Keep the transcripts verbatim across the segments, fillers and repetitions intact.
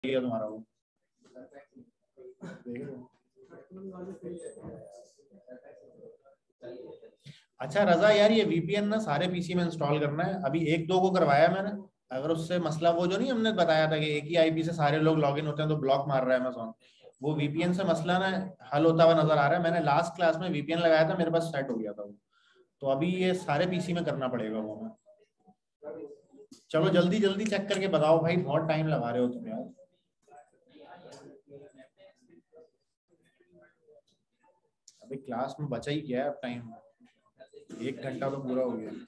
तुम्हारा वो अच्छा रजा यार, ये वीपीएन ना सारे पीसी में इंस्टॉल करना है। अभी एक दो को करवाया मैंने, अगर उससे मसला वो जो नहीं हमने बताया था कि एक ही आईपी से सारे लोग लॉगिन होते हैं तो ब्लॉक मार रहा है अमेज़न, वो वीपीएन से मसला ना हल होता हुआ नजर आ रहा है। मैंने लास्ट क्लास में वीपीएन लगाया था, मेरे पास सेट हो गया था वो, तो अभी ये सारे पीसी में करना पड़ेगा वो। मैं चलो जल्दी जल्दी चेक करके बताओ भाई, बहुत टाइम लगा रहे हो तुम यार। अभी क्लास में बचा ही क्या है अब टाइम, एक घंटा तो पूरा हो गया।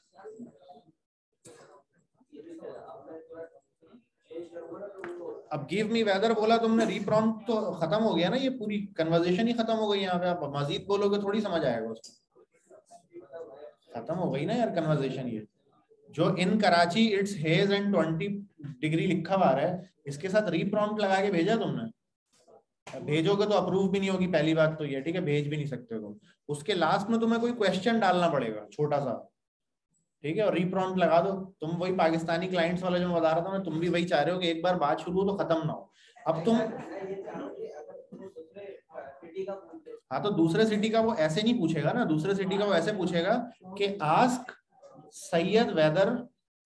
अब गिव मी वेदर बोला तुमने, रीप्रॉम्प्ट तो खत्म हो गया ना, ये पूरी कन्वर्सेशन ही खत्म हो गई। यहाँ पे आप मजीद बोलोगे थोड़ी समझ आएगा उसको, खत्म हो गई ना यार कन्वर्सेशन। ये जो in Karachi it's haze and twenty degree लिखा हुआ है, इसके साथ रीप्रॉम्प्ट लगा के भेजा तुमने, भेजोगे तो अप्रूव भी नहीं होगी पहली बात तो ये, ठीक है, भेज भी नहीं सकते तुम। उसके लास्ट में तुम्हें कोई क्वेश्चन डालना पड़ेगा छोटा सा, ठीक है, और रीप्रॉम्प्ट लगा दो। तुम वही पाकिस्तानी क्लाइंट्स वाला जो मैं बता रहा था ना, तुम भी वही चाह रहे हो कि एक बार बात शुरू हो तो खत्म ना हो। अब तुम हाँ, तो दूसरे सिटी का वो ऐसे नहीं पूछेगा ना, दूसरे सिटी का वो ऐसे पूछेगा कि आस्क सैयद वेदर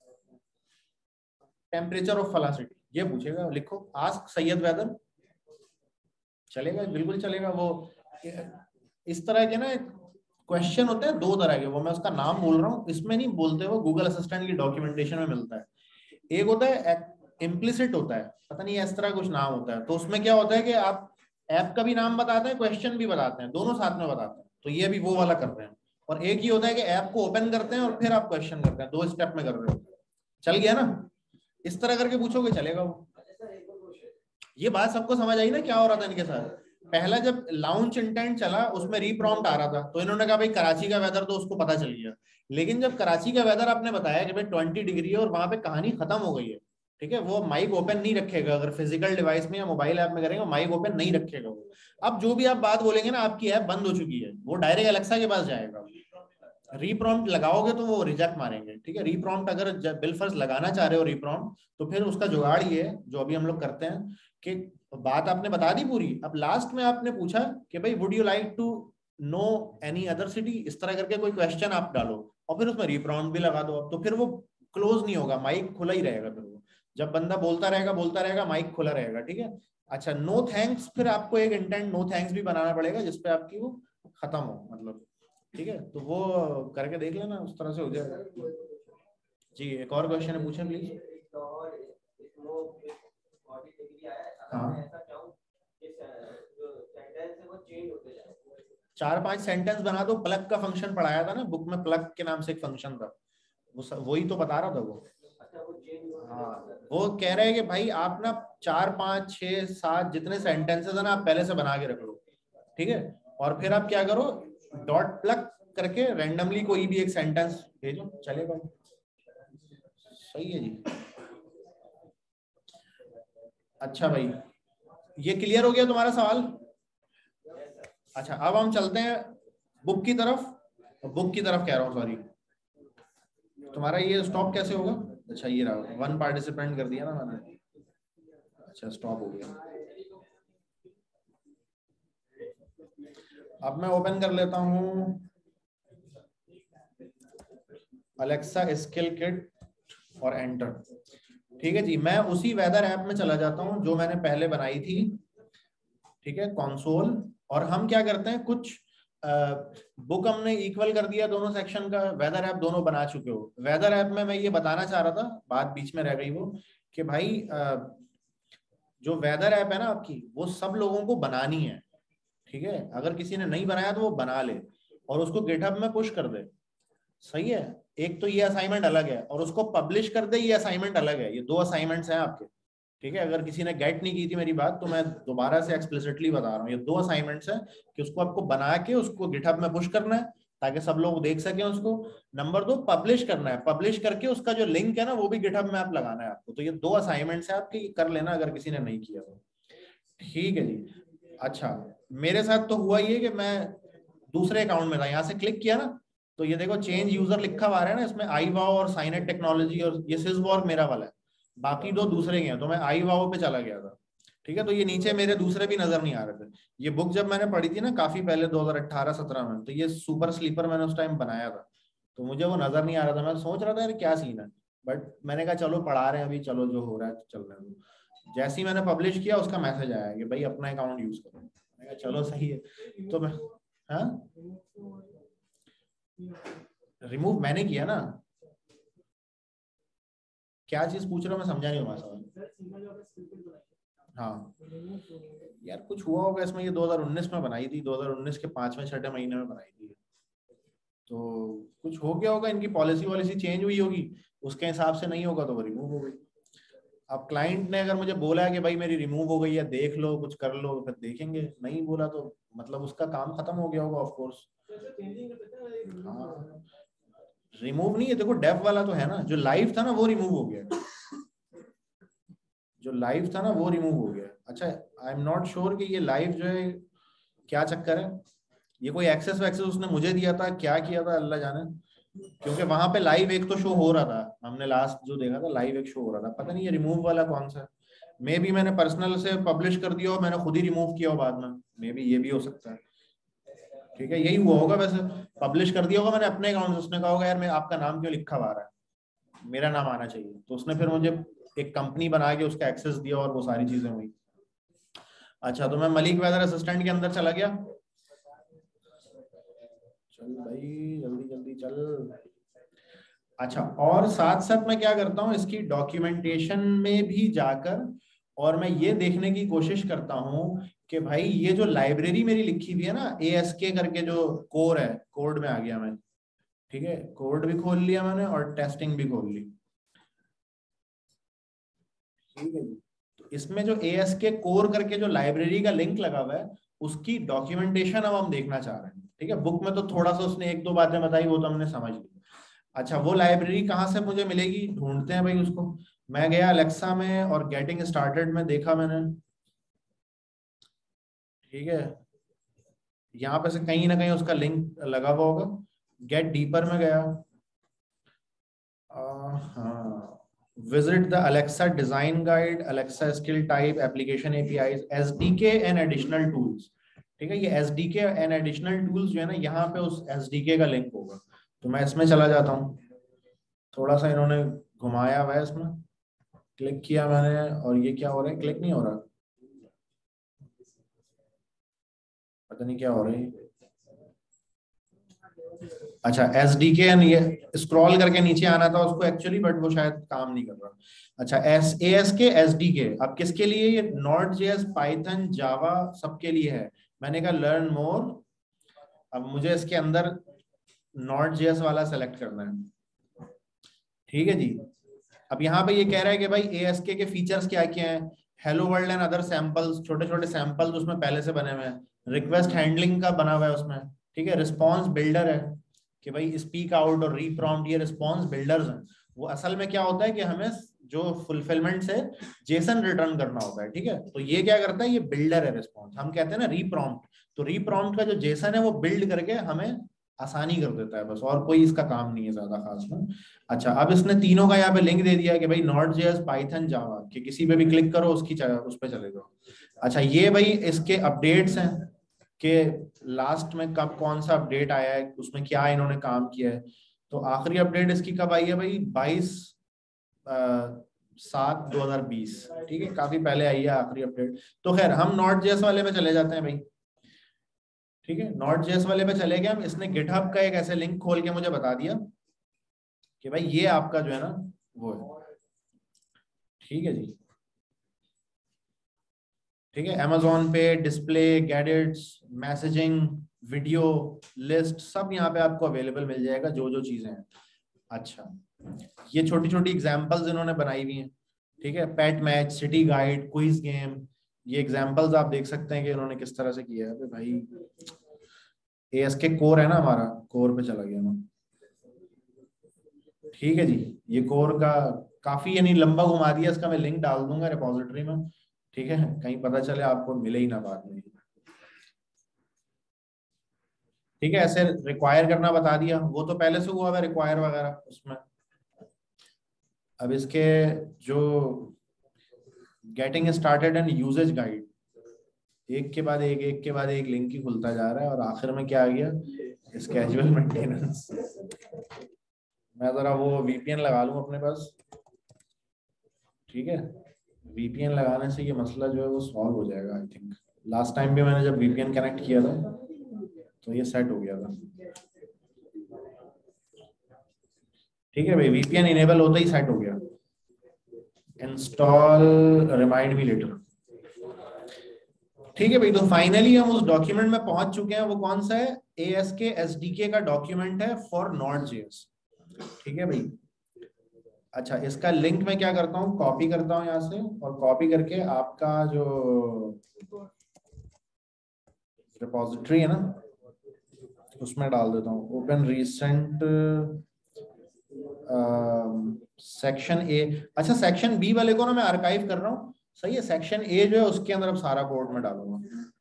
टेम्परेचर ऑफ फला सिटी, ये पूछेगा। लिखो आस्क सैयद वेदर, चलेगा, बिल्कुल चलेगा। वो इस तरह के ना क्वेश्चन होते हैं दो तरह के, वो मैं उसका नाम बोल रहा हूँ, इसमें नहीं बोलते, वो गूगल असिस्टेंट की डॉक्यूमेंटेशन में मिलता है। एक होता है इम्प्लिसिट होता है, पता नहीं इस तरह कुछ नाम होता है, तो उसमें क्या होता है कि आप ऐप का भी नाम बताते हैं, क्वेश्चन भी बताते हैं, दोनों साथ में बताते हैं, तो ये भी वो वाला कर रहे हैं। और एक ही होता है कि ऐप को ओपन करते हैं और फिर आप क्वेश्चन करते हैं, दो स्टेप में कर रहे हो। चल गया ना, इस तरह करके पूछोगे चलेगा वो। ये बात सबको समझ आई ना क्या हो रहा था इनके साथ। पहला जब लाउंच इंटेंट चला उसमें रीप्रॉम्प्ट आ रहा था, तो इन्होंने कहा भाई कराची का वेदर, तो उसको पता चल गया। लेकिन जब कराची का वेदर आपने बताया कि भाई ट्वेंटी डिग्री है और वहां पे कहानी खत्म हो गई है, ठीक है, वो माइक ओपन नहीं रखेगा, अगर फिजिकल डिवाइस में या मोबाइल ऐप में करेंगे माइक ओपन नहीं रखेगा वो। अब जो भी आप बात बोलेंगे ना, आपकी ऐप बंद हो चुकी है, वो डायरेक्ट एलेक्सा के पास जाएगा। रीप्रॉम्प्ट लगाओगे तो वो रिजेक्ट मारेंगे, ठीक है। रीप्रॉम्प्ट अगर बिलफर्ज लगाना चाह रहे हो रीप्रॉम्प्ट, तो फिर उसका जुगाड़ ये है जो अभी हम लोग करते हैं कि बात आपने बता दी पूरी, अब लास्ट में आपने पूछा कि भाई would you like to know any other city, इस तरह करके कोई क्वेश्चन आप डालो और फिर उसमें रीप्रॉम्प्ट भी लगा दो। अब तो फिर वो क्लोज नहीं होगा, माइक खुला ही रहेगा, फिर वो जब बंदा बोलता रहेगा बोलता रहेगा माइक खुला रहेगा, ठीक है। अच्छा नो थैंक्स, फिर आपको एक इंटेंट नो थैंक्स भी बनाना पड़ेगा जिसपे आपकी वो खत्म हो, मतलब, ठीक है। तो वो करके देख लेना, उस तरह से हो जाएगा जी। एक और क्वेश्चन है, पूछें प्लीज। हाँ, चार पांच सेंटेंस बना दो। प्लग का फंक्शन पढ़ाया था ना बुक में, प्लग के नाम से एक फंक्शन था, वो वही तो बता रहा था वो। हाँ, वो कह रहे हैं कि भाई आप ना चार पांच छह सात जितने सेंटेंसेस है ना, आप पहले से बना के रख लो, ठीक है। और फिर आप क्या करो, डॉट प्लग करके रैंडमली कोई भी एक सेंटेंस भेजो, चलेगा। सही है जी। अच्छा भाई, ये क्लियर हो गया तुम्हारा सवाल। अच्छा अब हम चलते हैं बुक की तरफ, बुक की तरफ कह रहा हूँ, सॉरी। तुम्हारा ये स्टॉप कैसे होगा? अच्छा ये रहा, वन पार्टिसिपेंट कर दिया ना मैंने। अच्छा स्टॉप हो गया। अब मैं ओपन कर लेता हूँ अलेक्सा स्किल किट और एंटर, ठीक है जी। मैं उसी वेदर ऐप में चला जाता हूँ जो मैंने पहले बनाई थी, ठीक है, कंसोल। और हम क्या करते हैं, कुछ बुक हमने इक्वल कर दिया दोनों सेक्शन का, वेदर ऐप दोनों बना चुके हो। वेदर ऐप में मैं ये बताना चाह रहा था, बात बीच में रह गई वो, कि भाई आ, जो वेदर ऐप है ना आपकी, वो सब लोगों को बनानी है, ठीक है। अगर किसी ने नहीं बनाया तो वो बना ले और उसको गिटहब में पुश कर दे, सही है। एक तो ये असाइनमेंट अलग है और उसको पब्लिश कर दे, ये असाइनमेंट अलग है। ये दो असाइनमेंट्स हैं आपके, ठीक है। अगर किसी ने गेट नहीं की थी मेरी बात, तो मैं दोबारा से एक्सप्लिसिटली बता रहा हूँ, ये दो असाइनमेंट्स हैं कि उसको आपको बना के उसको गिटहब में पुश करना है ताकि सब लोग देख सकें उसको। नंबर दो, पब्लिश करना है, पब्लिश करके उसका जो लिंक है ना वो भी गिटहब में आप लगाना है आपको। तो ये दो असाइनमेंट्स है आपकी, कर लेना अगर किसी ने नहीं किया तो, ठीक है जी। अच्छा मेरे साथ तो हुआ ये कि मैं दूसरे अकाउंट में था, यहाँ से क्लिक किया ना, तो ये देखो चेंज यूजर लिखा हुआ है ना, इसमें आई वाओ और साइनेट टेक्नोलॉजी और ये सिसवॉर्ग मेरा वाला है, बाकी दो दूसरे के हैं, तो मैं आई वाओ पे चला गया था। ठीक है, तो ये नीचे मेरे दूसरे भी नजर नहीं आ रहे थे। ये बुक जब मैंने पढ़ी थी ना काफी पहले दो हज़ार अठारह सत्रह में, तो ये सुपर स्लीपर मैंने उस टाइम बनाया था, तो मुझे वो नजर नहीं आ रहा था। मैं सोच रहा था यार क्या सीन है, बट मैंने कहा चलो पढ़ा रहे हैं अभी, चलो जो हो रहा है चल रहा है। जैसे ही मैंने पब्लिश किया उसका मैसेज आया कि भाई अपना अकाउंट यूज करो। मैंने कहा चलो सही है। तो मैं हाँ रिमूव मैंने किया ना। क्या चीज पूछ रहा हूँ मैं समझा नहीं हुआ सवाल। हाँ यार कुछ हुआ होगा इसमें, ये दो हज़ार उन्नीस में बनाई थी, दो हज़ार उन्नीस के पांचवें छठे महीने में बनाई थी, तो कुछ हो गया होगा, इनकी पॉलिसी वॉलिसी चेंज हुई होगी, उसके हिसाब से नहीं होगा तो वो रिमूव हो गई। अब क्लाइंट ने अगर मुझे बोला है कि भाई मेरी रिमूव हो गई है, देख लो कुछ कर लो, फिर देखेंगे, नहीं बोला तो मतलब उसका काम खत्म हो गया होगा ऑफ कोर्स। हाँ रिमूव नहीं है, देखो डेव वाला तो है ना, जो लाइव था ना वो रिमूव हो गया, जो लाइव था ना वो रिमूव हो गया। अच्छा आई एम नॉट श्योर कि ये लाइव जो है क्या चक्कर है, ये कोई एक्सेस वैक्सेस उसने मुझे दिया था, क्या किया था अल्लाह जाने, क्योंकि वहां पे लाइव एक तो शो हो रहा था, हमने लास्ट जो देखा था लाइव एक शो हो रहा था, पता नहीं ये रिमूव वाला कौन सा है। मे बी मैंने पर्सनल से पब्लिश कर दिया हो, मैंने खुद ही रिमूव किया हो बाद में, मे बी ये भी हो सकता है। ठीक है यही हुआ होगा, वैसे पब्लिश कर दिया होगा मैंने अपने अकाउंट से, उसने कहा होगा यार मैं आपका नाम क्यों लिखा हुआ रहा है, मेरा नाम आना चाहिए, तो उसने फिर मुझे एक कंपनी बना के उसका एक्सेस दिया और वो सारी चीजें हुई। अच्छा तो मैं मलिक वेदर असिस्टेंट के अंदर चला गया, चल भाई जल्दी जल्दी चल। अच्छा और साथ साथ मैं क्या करता हूँ, इसकी डॉक्यूमेंटेशन में भी जाकर और मैं ये देखने की कोशिश करता हूँ कि भाई ये जो लाइब्रेरी मेरी लिखी हुई है ना ए एस के करके, जो कोर है, कोड में आ गया मैं, ठीक है कोड भी खोल लिया मैंने और टेस्टिंग भी खोल ली, ठीक है जी। तो इसमें जो ए एस के कोर करके जो लाइब्रेरी का लिंक लगा हुआ है, उसकी डॉक्यूमेंटेशन अब हम देखना चाह रहे हैं। ठीक है बुक में तो थोड़ा सा उसने एक दो बातें बताई, वो तो हमने समझ ली। अच्छा वो लाइब्रेरी कहाँ से मुझे मिलेगी, ढूंढते हैं भाई उसको। मैं गया अलेक्सा में और गेटिंग स्टार्टेड में देखा मैंने, ठीक है यहाँ पे से कहीं ना कहीं उसका लिंक लगा हुआ होगा। गेट डीपर में गया, हाँ visit the Alexa design guide, Alexa skill type, application APIs, SDK and additional tools. ठीक है ये एसडीके एंड एडिशनल टूल्स जो है ना, यहाँ पे उस एसडीके का लिंक होगा, तो मैं इसमें चला जाता हूँ। थोड़ा सा इन्होंने घुमाया हुआ है इसमें, क्लिक किया मैंने और ये क्या हो रहा है, क्लिक नहीं हो रहा, पता नहीं क्या हो रहा है। अच्छा एस डी के, ये स्क्रॉल करके नीचे आना था उसको एक्चुअली, बट वो शायद काम नहीं कर रहा। अच्छा S A S K S D K, अब किसके लिए, ये नॉट जेएस पाइथन जावा सबके लिए है। मैंने कहा लर्न मोर, अब मुझे इसके अंदर नॉट जेएस वाला सेलेक्ट करना है, ठीक है जी। अब यहाँ पे ये कह रहा है कि भाई ए एस के के फीचर्स क्या क्या हैं, hello world and other samples, छोटे छोटे सैंपल्स उसमें पहले से बने हुए हैं, रिक्वेस्ट हैंडलिंग का बना हुआ है उसमें, ठीक है रिस्पॉन्स बिल्डर है कि भाई स्पीक आउट और रीप्रॉम्प्ट, ये रिस्पॉन्स बिल्डर्स हैं। वो असल में क्या होता है कि हमें जो फुलफिलमेंट से जेसन रिटर्न करना होता है, ठीक है तो ये क्या करता है, ये बिल्डर है रिस्पॉन्स, हम कहते हैं ना रीप्रॉम्प्ट, तो रीप्रॉम्प्ट का जो जेसन है वो बिल्ड करके हमें आसानी कर देता है बस, और कोई इसका काम नहीं है ज्यादा खास में। अच्छा अब इसने तीनों का यहाँ पे लिंक दे दिया है कि भाई नॉट जेएस पाइथन जावा, कि किसी पे भी क्लिक करो उसकी उस पे चले जाओ। अच्छा ये भाई इसके अपडेट्स हैं कि लास्ट में कब कौन सा अपडेट आया है, उसमें क्या इन्होंने काम किया है। तो आखिरी अपडेट इसकी कब आई है भाई, बाईस सात दो हजार बीस, ठीक है काफी पहले आई है आखिरी अपडेट। तो खैर हम नॉट जेएस वाले में चले जाते हैं भाई, ठीक है नॉट जेएस वाले पे चले गए हम। इसने गिटहब का एक ऐसे लिंक खोल के मुझे बता दिया कि भाई ये आपका जो है ना वो है, ठीक है जी। ठीक है अमेजोन पे display, gadgets, messaging, video, list, सब यहाँ पे आपको अवेलेबल मिल जाएगा जो जो चीजें हैं। अच्छा ये छोटी छोटी एग्जांपल्स इन्होंने बनाई हुई हैं, ठीक है pet match, city guide, quiz game, ये एग्जांपल्स आप देख सकते हैं कि इन्होंने किस तरह से किया है। अबे भाई एएसके कोर है ना हमारा, कोर पे चला गया मैं, ठीक है जी। ये कोर का काफी यानी लंबा घुमा दिया इसका, मैं लिंक डाल दूंगा रिपोजिटरी में, ठीक है कहीं पता चले आपको मिले ही ना बाद में, ठीक है ऐसे रिक्वायर करना बता दिया, वो तो पहले से हुआ है रिक्वायर वगैरह उसमें। अब इसके जो getting started and usages guide, एक के बाद एक एक के बाद एक लिंक ही खुलता जा रहा है और आखिर में क्या आ गया, स्केजुअल मेंटेनेंस। मैं जरा वो वीपीएन लगा लूं अपने पास, ठीक है, वीपीएन लगाने से ये मसला जो है वो सॉल्व हो जाएगा आई थिंक। लास्ट टाइम भी मैंने जब वीपीएन कनेक्ट किया था तो ये सेट हो गया था। ठीक है भाई, वीपीएन इनेबल होता ही सेट हो गया। Install remind me later. ठीक है भाई, तो फाइनली हम उस डॉक्यूमेंट में पहुंच चुके हैं। वो कौन सा है, एएसके एसडीके का डॉक्यूमेंट है फॉर नॉट.जेएस। ठीक है भाई, अच्छा इसका लिंक मैं क्या करता हूँ, कॉपी करता हूँ यहाँ से और कॉपी करके आपका जो रिपोजिटरी है ना उसमें डाल देता हूँ। Open recent section A. अच्छा सेक्शन बी वाले को ना मैं आर्काइव कर रहा हूँ, सही है। सेक्शन ए जो है उसके अंदर अब सारा कोड में डालूंगा।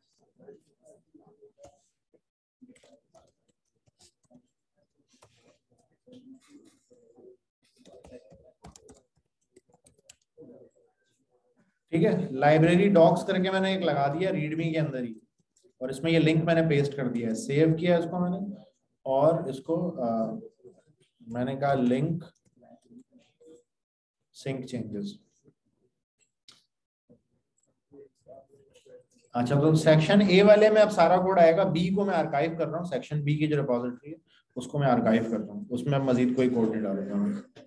ठीक है, लाइब्रेरी डॉक्स करके मैंने एक लगा दिया रीडमी के अंदर ही, और इसमें ये लिंक मैंने पेस्ट कर दिया है, सेव किया इसको मैंने, और इसको आ, मैंने कहा लिंक सिंक चेंजेस। अच्छा तो सेक्शन ए वाले में अब सारा कोड आएगा, बी को मैं आर्काइव कर रहा हूँ, सेक्शन बी की जो रिपोजिटरी है उसको मैं आर्काइव कर रहा हूँ, उसमें अब मजीद कोई कोड नहीं डालूंगा।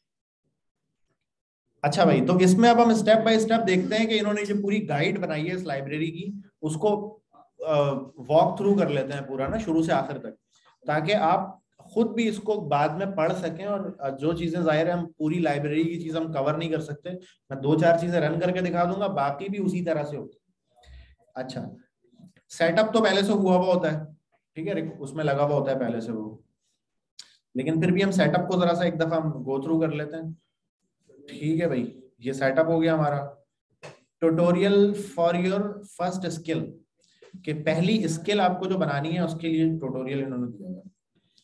अच्छा भाई, तो इसमें अब हम स्टेप बाय स्टेप देखते हैं कि इन्होंने जो पूरी गाइड बनाई है इस लाइब्रेरी की उसको वॉक थ्रू कर लेते हैं पूरा ना, शुरू से आखिर तक, ताकि आप खुद भी इसको बाद में पढ़ सकें। और जो चीजें जाहिर है हम पूरी लाइब्रेरी की चीज हम कवर नहीं कर सकते, मैं दो चार चीजें रन करके दिखा दूंगा, बाकी भी उसी तरह से होती है। अच्छा, सेटअप तो पहले से हुआ हुआ होता है, ठीक है, उसमें लगा हुआ होता है पहले से वो, लेकिन फिर भी हम सेटअप को जरा सा एक दफा हम गो थ्रू कर लेते हैं। ठीक है भाई, ये सेटअप हो गया हमारा। Tutorial for your first skill, कि पहली स्किल आपको जो बनानी है उसके लिए ट्यूटोरियल इन्होंने दिया है।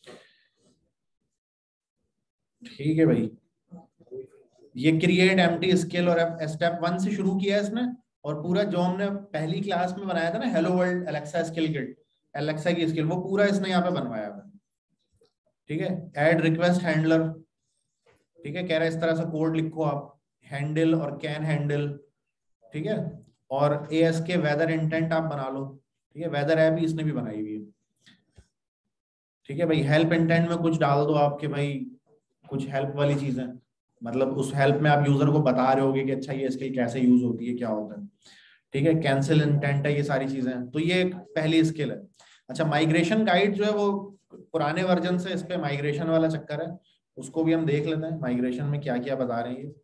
ठीक है भाई, ये क्रिएट एम्प्टी स्किल और स्टेप वन से शुरू किया है इसने, और पूरा जो हमने पहली क्लास में बनाया था ना, hello world Alexa skill kit, Alexa की स्किल, वो पूरा इसने यहाँ पे बनवाया है। ठीक है, ऐड रिक्वेस्ट हैंडलर, ठीक है, कह रहा है इस तरह से कोड लिखो आप, हैंडल और कैन हैंडल, ठीक है, और एएसके वेदर इंटेंट आप बना लो, ठीक है, वेदर ऐप भी इसने भी बनाई हुई है। ठीक है भाई, हेल्प इंटेंट में कुछ डाल दो आपके भाई, कुछ हेल्प वाली चीजें, मतलब उस हेल्प में आप यूजर को बता रहे होगे कि अच्छा ये स्किल कैसे यूज होती है, क्या होता है। ठीक है, कैंसिल इंटेंट है, ये सारी चीजें, तो ये एक पहली स्किल है। अच्छा, माइग्रेशन गाइड जो है वो पुराने वर्जन से इस पे माइग्रेशन वाला चक्कर है, उसको भी हम देख लेते हैं, माइग्रेशन में क्या क्या बता रहे हैं।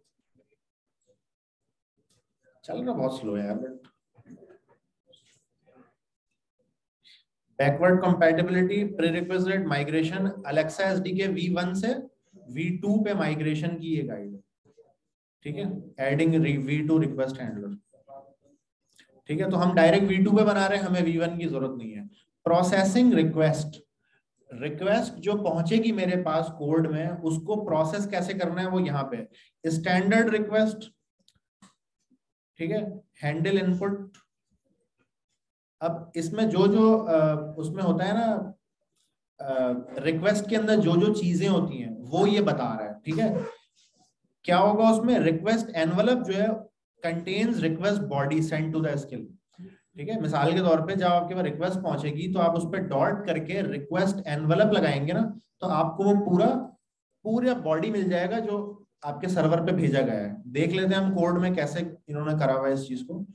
चल रहा बहुत स्लो है यार, but backward compatibility, prerequisite migration, Alexa SDK V one से वी टू पे माइग्रेशन की ये गाइड है। ठीक है, adding V two request handler. ठीक है, तो हम डायरेक्ट वी टू पे बना रहे हैं, हमें वी वन की जरूरत नहीं है। प्रोसेसिंग रिक्वेस्ट, रिक्वेस्ट जो पहुंचेगी मेरे पास कोड में उसको प्रोसेस कैसे करना है वो यहाँ पे, स्टैंडर्ड रिक्वेस्ट, ठीक है, हैंडल इनपुट। अब इसमें जो जो आ, उसमें होता है ना, रिक्वेस्ट के अंदर जो जो चीजें होती हैं वो ये बता रहा है। ठीक है, क्या होगा उसमें, रिक्वेस्ट एनवलप जो है contains request body sent to the skill. ठीक है, मिसाल के तौर पे जब आपके पास रिक्वेस्ट पहुंचेगी तो आप उस पर डॉट करके रिक्वेस्ट एनवलप लगाएंगे ना, तो आपको वो पूरा पूरा बॉडी मिल जाएगा जो आपके सर्वर पे भेजा गया है। देख लेते हैं हम कोड में कैसे इन्होंने करा हुआ है इस चीज को।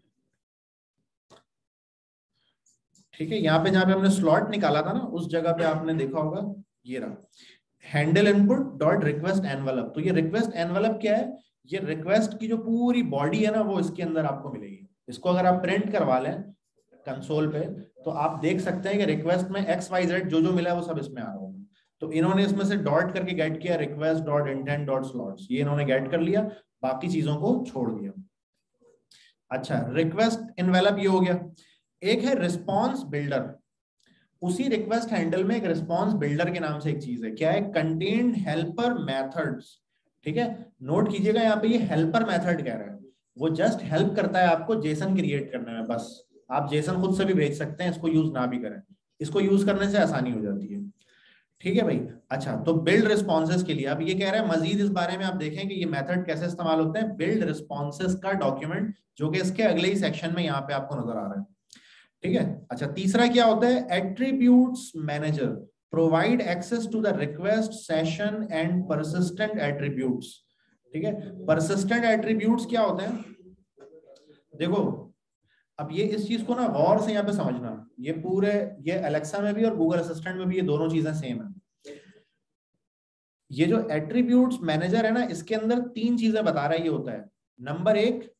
ठीक है, यहाँ पे जहाँ पे हमने स्लॉट निकाला था ना उस जगह पे आपने देखा होगा ये रहा, handle input dot request envelope. तो ये रिक्वेस्ट एनवलप क्या है, ये रिक्वेस्ट की जो पूरी बॉडी है ना वो इसके अंदर आपको मिलेगी। इसको अगर आप प्रिंट करवा लें कंसोल पे तो आप देख सकते हैं कि रिक्वेस्ट में एक्स वाई जेड जो जो मिला है वो सब इसमें आ रहा होगा। तो इन्होंने इसमें से डॉट करके गेट किया request dot intent dot slots, ये इन्होंने गेट कर लिया, बाकी चीजों को छोड़ दिया। अच्छा, रिक्वेस्ट एनवेलप ये हो गया। एक है रिस्पॉन्स बिल्डर, उसी रिक्वेस्ट हैंडल में एक रिस्पॉन्स बिल्डर के नाम से एक चीज है, क्या है, कंटेन्ड हेल्पर मेथड्स। ठीक है, नोट कीजिएगा यहाँ पे ये हेल्पर मेथड कह रहा है, वो जस्ट हेल्प करता है आपको जेसन क्रिएट करने में, बस। आप जेसन खुद से भी भेज सकते हैं, इसको यूज ना भी करें, इसको यूज करने से आसानी हो जाती है। ठीक है भाई। अच्छा, तो बिल्ड रिस्पॉन्सेज के लिए अब ये कह रहा है मजीद इस बारे में आप देखें कि ये मेथड कैसे इस्तेमाल होते हैं। बिल्ड रिस्पॉन्सेज का डॉक्यूमेंट, जो कि इसके अगले ही सेक्शन में यहाँ पे आपको नजर आ रहा है। ठीक है। अच्छा, तीसरा क्या होता है, attributes manager provide access to the request session and persistent attributes. ठीक है, परसिस्टेंट एट्रीब्यूट्स क्या होते हैं, देखो अब ये इस चीज को ना गौर से यहाँ पे समझना, ये पूरे ये अलेक्सा में भी और गूगल असिस्टेंट में भी ये दोनों चीजें सेम है। ये जो एट्रीब्यूट्स मैनेजर है ना, इसके अंदर तीन चीजें बता रहा है ये होता है। नंबर एक,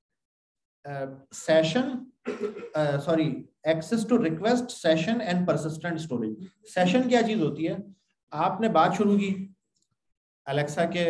session sorry access to request session and persistent storage. Session क्या चीज होती है, आपने बात शुरू की अलेक्सा के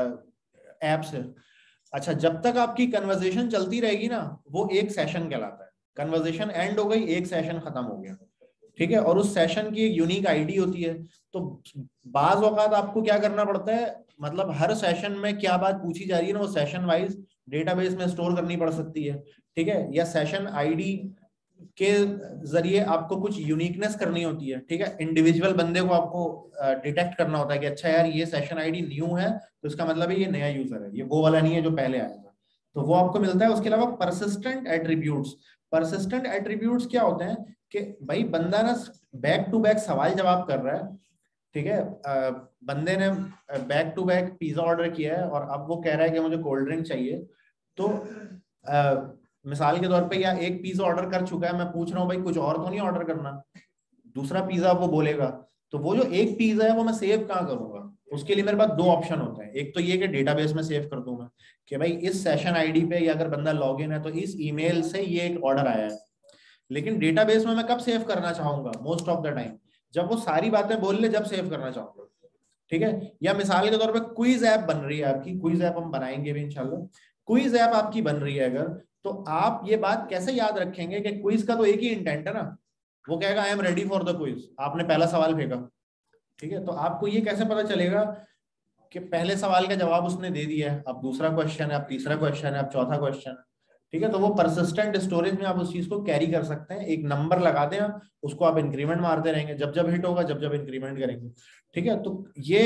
ऐप uh, से। अच्छा, जब तक आपकी कन्वर्सेशन चलती रहेगी ना, वो एक सेशन कहलाता है। कन्वर्सेशन एंड हो गई, एक सेशन खत्म हो गया। ठीक है, और उस सेशन की एक यूनिक आईडी होती है। तो बाज औकात आपको क्या करना पड़ता है, मतलब हर सेशन में क्या बात पूछी जा रही है ना, वो सेशन वाइज डेटाबेस में स्टोर करनी पड़ सकती है। ठीक है, या सेशन आईडी के जरिए आपको कुछ यूनिकनेस करनी होती है। ठीक है, इंडिविजुअल बंदे को आपको डिटेक्ट करना होता है कि अच्छा यार ये सेशन आईडी न्यू है, तो इसका मतलब है ये नया यूजर है, ये वो वाला नहीं है जो पहले आया था, तो वो आपको मिलता है। उसके अलावा परसिस्टेंट एट्रीब्यूट्स, परसिस्टेंट एट्रीब्यूट्स क्या होते हैं कि भाई बंदा ना बैक टू बैक सवाल जवाब कर रहा है। ठीक है, आ, बंदे ने back to back pizza order किया है और अब वो कह रहा है कि मुझे कोल्ड ड्रिंक चाहिए। तो आ, मिसाल के तौर पे या एक पिज्जा ऑर्डर कर चुका है, मैं पूछ रहा हूँ भाई कुछ और तो नहीं ऑर्डर करना, दूसरा पिज्जा वो बोलेगा, तो वो जो एक पिज्जा है वो मैं सेव कहाँ करूंगा, उसके लिए मेरे पास दो ऑप्शन होते हैं। एक तो ये कि डेटाबेस में सेव कर दूं मैं कि भाई इस सेशन आईडी पे या अगर बंदा लॉग इन है तो इस ईमेल से ये एक ऑर्डर आया है। लेकिन डेटाबेस में मैं कब सेव करना चाहूंगा, मोस्ट ऑफ द टाइम जब वो सारी बातें बोल ले, जब सेव करना चाहूंगा। ठीक है, या मिसाल के तौर पे क्विज ऐप बन रही है आपकी, क्विज ऐप हम बनाएंगे भी इंशाल्लाह। क्विज ऐप आपकी बन रही है अगर, तो आप ये बात कैसे याद रखेंगे कि क्विज का तो एक ही इंटेंट है ना, वो कहेगा I am ready for the quiz, आपने पहला सवाल फेंका। ठीक है, तो आपको ये कैसे पता चलेगा कि पहले सवाल का जवाब उसने दे दिया है, अब दूसरा क्वेश्चन है, अब तीसरा क्वेश्चन है, अब चौथा क्वेश्चन है। ठीक है, तो वो परसिस्टेंट स्टोरेज में आप उस चीज को कैरी कर सकते हैं। एक नंबर लगा दें आप, उसको आप इंक्रीमेंट मारते रहेंगे, जब जब हिट होगा जब जब इंक्रीमेंट करेंगे। ठीक है, तो ये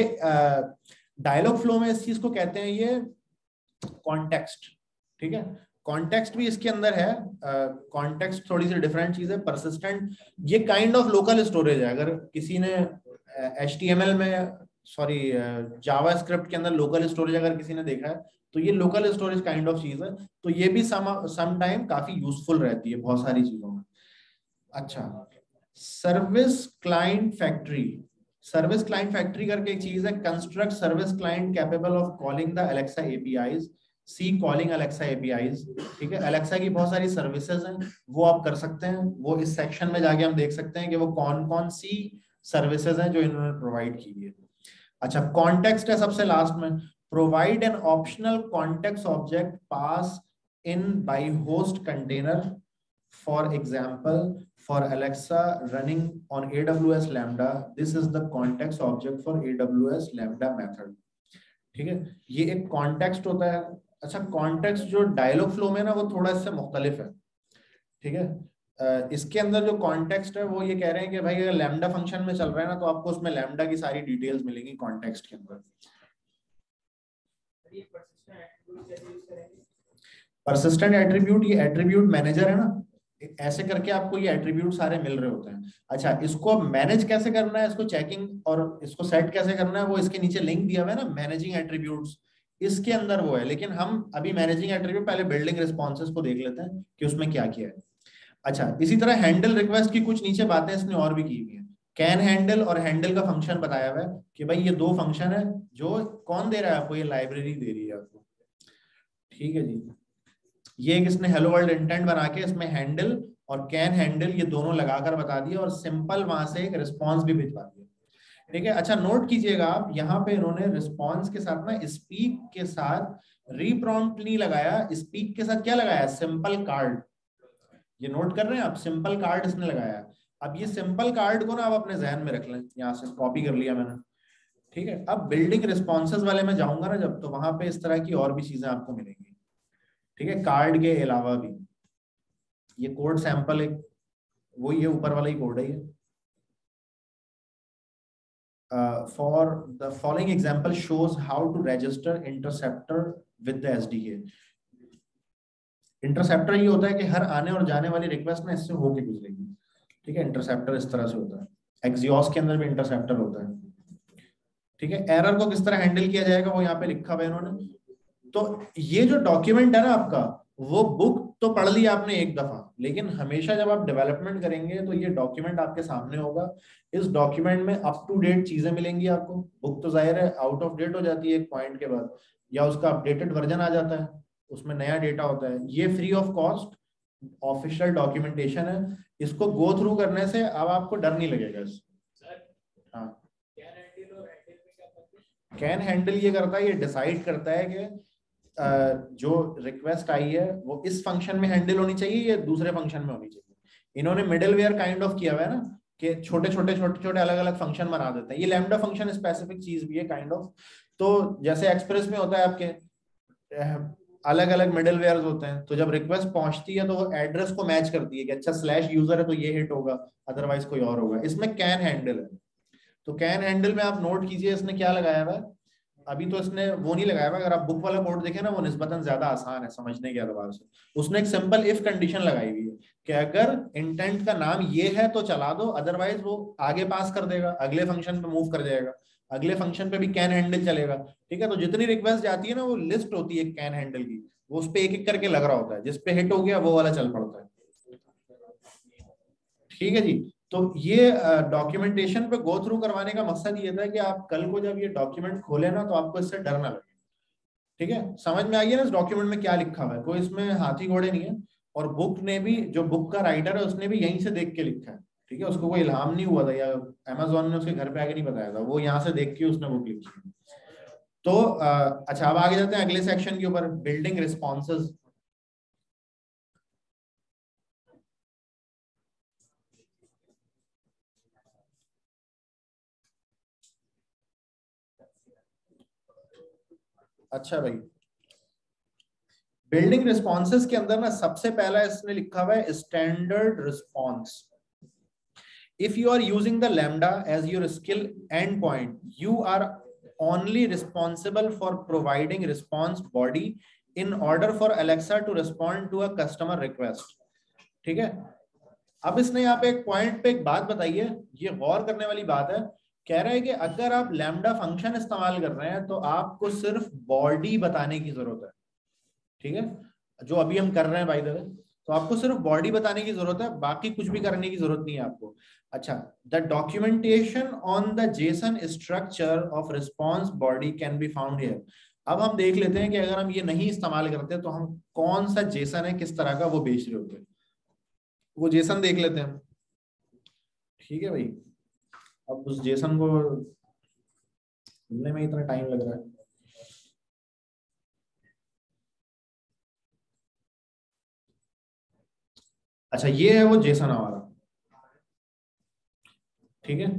डायलॉग फ्लो में इस चीज को कहते हैं ये कॉन्टेक्स्ट। ठीक है, कॉन्टेक्स्ट भी इसके अंदर है। कॉन्टेक्स्ट uh, थोड़ी सी डिफरेंट चीज है। परसिस्टेंट ये काइंड ऑफ लोकल स्टोरेज है। अगर किसी ने एच टी एम एल में सॉरी जावा स्क्रिप्ट के अंदर लोकल स्टोरेज अगर किसी ने देखा है, तो ये लोकल स्टोरेज काइंड ऑफ चीज है। तो ये भी सम सम टाइम काफी यूजफुल रहती है बहुत सारी चीजों में। अच्छा, service client factory, service client factory करके एक चीज है। Construct service client capable of calling the Alexa APIs, see calling Alexa APIs. ठीक है, अलेक्सा की बहुत सारी सर्विसेज हैं, वो आप कर सकते हैं। वो इस सेक्शन में जाके हम देख सकते हैं कि वो कौन कौन सी सर्विसेज हैं जो इन्होंने प्रोवाइड की है। अच्छा, कॉन्टेक्स्ट है सबसे लास्ट में। Provide an optional context object pass in by host container, for example for Alexa running on A W S Lambda, this is the context object for A W S Lambda method। ठीक है, ये एक context होता है। अच्छा, context जो dialogue flow में ना वो थोड़ा इससे मुख्तलिफ है। ठीक है, uh, इसके अंदर जो कॉन्टेक्स्ट है वो ये कह रहे हैं कि भाई अगर लैम्डा फंक्शन में चल रहा है ना, तो आपको उसमें लैम्डा की सारी डिटेल्स मिलेंगी कॉन्टेक्स्ट के अंदर। परसिस्टेंट एट्रीब्यूट, ये एट्रीब्यूट मैनेजर है ना, ऐसे करके आपको ये एट्रीब्यूट सारे मिल रहे होते हैं। अच्छा, इसको मैनेज कैसे करना है, इसको चेकिंग और इसको सेट कैसे करना है, वो इसके नीचे लिंक दिया हुआ है ना, मैनेजिंग एट्रीब्यूट्स, इसके अंदर वो है। लेकिन हम अभी मैनेजिंग एट्रीब्यूट पहले बिल्डिंग रिस्पॉन्सेज को देख लेते हैं कि उसमें क्या किया है। अच्छा, इसी तरह हैंडल रिक्वेस्ट की कुछ नीचे बातें इसने और भी की हुई है। कैन हैंडल और हैंडल का फंक्शन बताया हुआ है कि भाई ये दो फंक्शन है जो कौन दे रहा है आपको, ये लाइब्रेरी दे रही है आपको। ठीक है जी, ये एक इसने हेलो वर्ल्ड इंटेंट बना के इसमें हैंडल और कैन हैंडल ये दोनों लगाकर बता दिया और सिंपल वहां से एक रिस्पॉन्स भी भिजवा दिया। ठीक है, अच्छा नोट कीजिएगा आप, यहाँ पे इन्होंने रिस्पॉन्स के साथ ना स्पीक के साथ रीप्रॉम्प्ट नहीं लगाया, स्पीक के साथ क्या लगाया, सिंपल कार्ड। ये नोट कर रहे हैं आप, सिंपल कार्ड इसने लगाया। अब ये सिंपल कार्ड को ना आप अपने जहन में रख लें, यहाँ से कॉपी कर लिया मैंने। ठीक है, अब बिल्डिंग रिस्पॉन्सेज वाले में जाऊंगा ना जब, तो वहां पे इस तरह की और भी चीजें आपको मिलेंगी। ठीक है, कार्ड के अलावा भी। ये कोड सैंपल एक वो ये ऊपर वाला ही कोड है ये। For the following example shows how to register interceptor with the SDK. Interceptor ये होता है कि हर आने और जाने वाली रिक्वेस्ट ना इससे होके गुजरेगी। ठीक है, इंटरसेप्टर इस तरह से होता है। एक्सियोस के अंदर भी इंटरसेप्टर होता है। ठीक है, एरर को किस तरह हैंडल किया जाएगा वो यहाँ पे लिखा हुआ है इन्होंने। तो ये जो डॉक्यूमेंट है ना आपका, वो बुक तो पढ़ लिया आपने एक दफा, लेकिन हमेशा जब आप डेवलपमेंट करेंगे तो ये डॉक्यूमेंट आपके सामने होगा। इस डॉक्यूमेंट में अप टू डेट चीजें मिलेंगी आपको। बुक तो जाहिर है आउट ऑफ डेट हो जाती है एक पॉइंट के बाद, या उसका अपडेटेड वर्जन आ जाता है, उसमें नया डेटा होता है। ये free of cost official documentation है। इसको गो थ्रू करने से अब आपको डर नहीं लगेगा इससे। हाँ, कैन हैंडल ये करता है, ये डिसाइड करता है कि जो रिक्वेस्ट आई है वो इस फंक्शन में हैंडल होनी चाहिए या दूसरे फंक्शन में होनी चाहिए। इन्होंने मिडलवेयर काइंड ऑफ किया हुआ है ना, कि छोटे छोटे छोटे छोटे अलग अलग फंक्शन बना देते हैं। ये लैम्डा फंक्शन स्पेसिफिक चीज भी है काइंड ऑफ। तो जैसे एक्सप्रेस में होता है आपके अलग अलग मिडलवेयर होते हैं, तो जब रिक्वेस्ट पहुंचती है तो वो एड्रेस को मैच करती है कि अच्छा स्लैश यूजर है तो ये हिट होगा, अदरवाइज कोई और होगा। इसमें कैन हैंडल है। तो कैन हैंडल में आप नोट कीजिए इसने क्या लगाया हुआ है। अभी तो इसने वो नहीं लगाया हुआ, अगर आप बुक वाला कोड देखें ना वो निस्बतन ज्यादा आसान है समझने के एतबार से। उसने एक सिंपल इफ कंडीशन लगाई हुई है कि अगर इंटेंट का नाम ये है तो चला दो, अदरवाइज वो आगे पास कर देगा, अगले फंक्शन पे मूव कर जाएगा, अगले फंक्शन पे भी कैन हैंडल चलेगा। ठीक है, तो जितनी रिक्वेस्ट जाती है ना वो लिस्ट होती है कैन हैंडल की, वो उस पर एक एक करके लग रहा होता है, जिसपे हिट हो गया वो वाला चल पड़ता है। ठीक है जी। तो ये डॉक्यूमेंटेशन पे गो थ्रू करवाने का मकसद ये था कि आप कल को जब ये डॉक्यूमेंट खोले ना तो आपको इससे डर ना लगे। ठीक है, समझ में आइए ना इस डॉक्यूमेंट में क्या लिखा हुआ है, कोई इसमें हाथी घोड़े नहीं है। और बुक ने भी, जो बुक का राइटर है उसने भी यहीं से देख के लिखा है। ठीक है, उसको कोई इल्हाम नहीं हुआ था या अमेजोन ने उसके घर पे आके नहीं बताया था, वो यहाँ से देख के उसने बुक लिखी है। तो अच्छा, अब आगे जाते हैं अगले सेक्शन के ऊपर, बिल्डिंग रिस्पॉन्सेज। अच्छा भाई, बिल्डिंग रिस्पॉन्सेज के अंदर ना सबसे पहला इसने लिखा हुआ है standard response. If you are using the Lambda as your skill endpoint, you are only responsible for providing response body in order for Alexa to respond to a customer request. ठीक है, अब इसने यहाँ पे एक point पे एक बात बताई है, ये गौर करने वाली बात है। कह रहा है कि अगर आप लैम्डा फंक्शन इस्तेमाल कर रहे हैं तो आपको सिर्फ बॉडी बताने की जरूरत है। ठीक है, जो अभी हम कर रहे हैं बाय द वे, तो आपको सिर्फ बॉडी बताने की जरूरत है, बाकी कुछ भी करने की जरूरत नहीं है आपको। अच्छा, the documentation on the JSON structure of response body can be found here. अब हम देख लेते हैं कि अगर हम ये नहीं इस्तेमाल करते तो हम कौन सा जेसन है, किस तरह का वो बेच रहे होते हैं, वो जेसन देख लेते हैं। ठीक है भाई, अब उस जेसन को मिलने में इतना टाइम लग रहा है। अच्छा, ये है वो जेसन हमारा। ठीक है,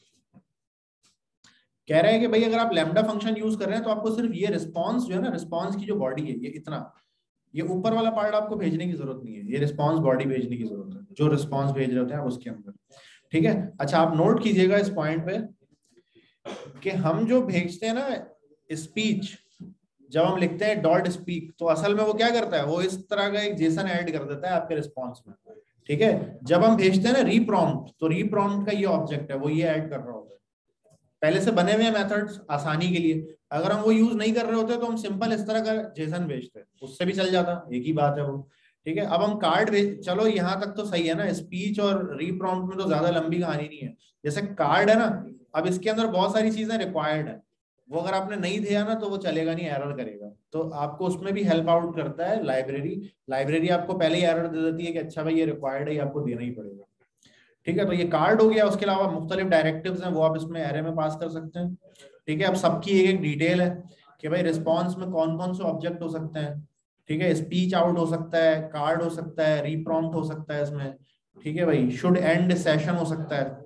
कह रहे हैं कि भाई अगर आप लैम्डा फंक्शन यूज कर रहे हैं तो आपको सिर्फ ये रिस्पॉन्स जो है ना, रिस्पॉन्स की जो बॉडी है ये इतना, ये ऊपर वाला पार्ट आपको भेजने की जरूरत नहीं है, ये रिस्पॉन्स बॉडी भेजने की जरूरत है, जो रिस्पॉन्स भेज रहे होते हैं आप उसके अंदर। ठीक है, अच्छा आप नोट कीजिएगा इस पॉइंट पे कि हम जो भेजते हैं ना स्पीच, जब हम लिखते हैं डॉट स्पीक, तो असल में वो क्या करता है, वो इस तरह का एक जेसन ऐड कर देता है आपके रिस्पॉन्स में। ठीक है, जब हम भेजते हैं ना रीप्रॉम्प्ट, तो रीप्रॉम्प्ट का ये ऑब्जेक्ट है, वो ये ऐड कर रहा होता है। पहले से बने हुए मेथड्स आसानी के लिए, अगर हम वो यूज नहीं कर रहे होते तो हम सिंपल इस तरह का जेसन भेजते हैं, उससे भी चल जाता, एक ही बात है वो। ठीक है, अब हम कार्ड भेज, चलो यहाँ तक तो सही है ना, स्पीच और रीप्रॉम्प्ट में तो ज्यादा लंबी कहानी नहीं है। जैसे कार्ड है ना, अब इसके अंदर बहुत सारी चीजें रिक्वायर्ड है, वो अगर आपने नहीं दिया ना तो वो चलेगा नहीं, एरर करेगा। तो आपको उसमें भी हेल्प आउट करता है लाइब्रेरी। लाइब्रेरी आपको पहले ही एरर दे देती है कि अच्छा भाई ये रिक्वायर्ड है, आपको देना ही पड़ेगा। ठीक है, तो ये कार्ड हो गया। उसके अलावा मुख्तलिफ डायरेक्टिव्स हैं, वो आप इसमें एरे में पास कर सकते हैं। ठीक है, अब सबकी एक एक डिटेल है कि भाई रिस्पॉन्स में कौन कौन से ऑब्जेक्ट हो सकते हैं। ठीक है, स्पीच आउट हो सकता है, कार्ड हो सकता है, रीप्रॉम्प्ट हो सकता है इसमें। ठीक है भाई, शुड एंड सेशन हो सकता है।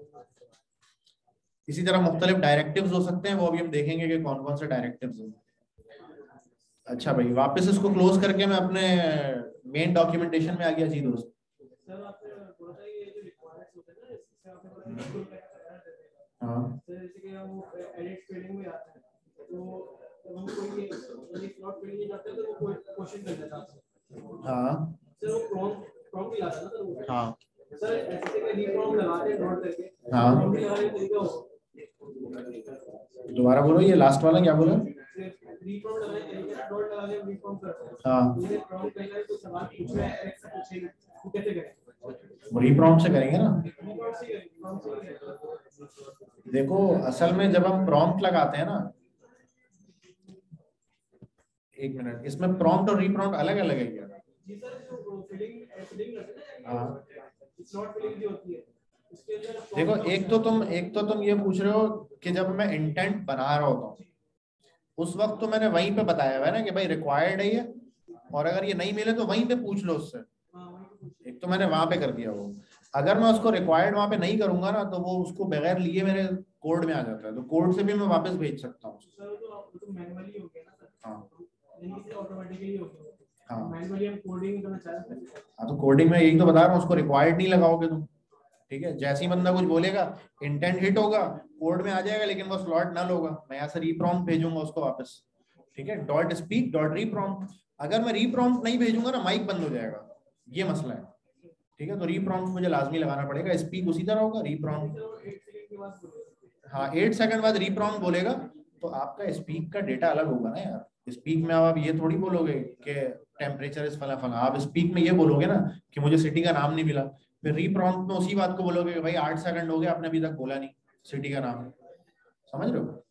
इसी तरह मुख्तलिफ डायरेक्टिव्स हो सकते हैं, वो अभी हम देखेंगे कि कौन कौन से डायरेक्टिव्स हैं। अच्छा भाई, वापस इसको क्लोज करके मैं अपने मेन डॉक्यूमेंटेशन में आ गया जी दोस्त। सर आपने बोला था ये जो रिक्वायर्ड्स होते हैं ना, इससे आपने बोला फुल पैक। हाँ सर जैसे कि हम एडिट फील्डिंग में आते हैं, तो हम कोई ये स्लॉट फील्डिंग में जाते हैं तो वो कोई क्वेश्चन कर देता है। हाँ सर वो प्रॉम्प्ट प्रॉम्प्ट लाता है ना सर। हाँ सर ऐसे कि रीप्रॉम्प्ट लगाते हैं डॉट करके। हाँ, प्रॉम्प्ट लगाने का तरीका हो। दोबारा बोलो, ये लास्ट वाला क्या बोला? रीप्रॉम्प्ट लगाने का तरीका डॉट लगा के रीप्रॉम्प्ट करते हैं। हाँ, ये प्रॉम्प्ट करेंगे तो सवाल पूछ रहा है, ऐसा पूछेगा तो कैसे करें? रीप्रॉम्प्ट से करेंगे ना। रीप्रॉम्प्ट से करेंगे, प्रॉम्प्ट से करेंगे। देखो असल में जब हम प्रॉम्प्ट लगाते हैं ना, एक मिनट, इसमें प्रॉम्प्ट और रीप्रॉम्प्ट अलग अलग है क्या? जी सर, जो फीलिंग फीलिंग करते हैं ना, हाँ स्लॉट फीलिंग जो होती है उसके अंदर देखो, एक तो तुम एक तो तुम ये पूछ रहे हो कि जब मैं इंटेंट बना रहा होता हूँ उस वक्त तो मैंने वहीं पे बताया हुआ है ना कि भाई रिक्वायर्ड है ये, और अगर ये नहीं मिले तो वहीं पे पूछ लो उससे। एक तो मैंने वहां पे कर दिया वो। अगर मैं उसको रिक्वायर्ड वहां पे नहीं करूंगा ना तो वो उसको बगैर लिए मेरे कोड में आ जाता है, तो कोड से भी मैं वापस भेज सकता हूँ। सर तो तो मैनुअली हो गया ना सर। हाँ नहीं से ऑटोमेटिकली हो गया। हाँ मैनुअली हम कोडिंग करना चाहते हैं। हाँ, तो कोडिंग में यही तो बता रहा हूँ, उसको रिक्वायर्ड नहीं लगाओगे तुम, ठीक है? जैसे ही बंदा कुछ बोलेगा इंटेंट हिट होगा, कोड में आ जाएगा, लेकिन वो स्लॉट नल होगा, मैं यहाँ से रीप्रॉम्प्ट भेजूंगा उसको वापस, ठीक है? Dot speak dot reprompt. अगर मैं रीप्रॉम्प्ट नहीं भेजूंगा ना माइक बंद हो जाएगा, ये मसला है, ठीक है? तो रीप्रॉम्प्ट मुझे लाजमी लगाना पड़ेगा। स्पीक उसी तरह होगा, रीप्रॉम्प्ट हाँ एट सेकंड बाद रीप्रॉम्प्ट बोलेगा तो आपका स्पीक का डेटा अलग होगा ना यार। स्पीक में आप ये थोड़ी बोलोगे कि टेम्परेचर इस फला फला, आप स्पीक में ये बोलोगे ना कि मुझे सिटी का नाम नहीं मिला। फिर रीप्रॉम्प्ट में उसी बात को बोलोगे कि भाई आठ सेकंड हो गया आपने अभी तक बोला नहीं सिटी का नाम, समझ रहे हो?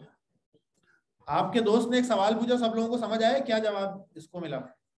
आपके दोस्त ने एक सवाल पूछा, सब लोगों को समझ आया क्या जवाब इसको मिला?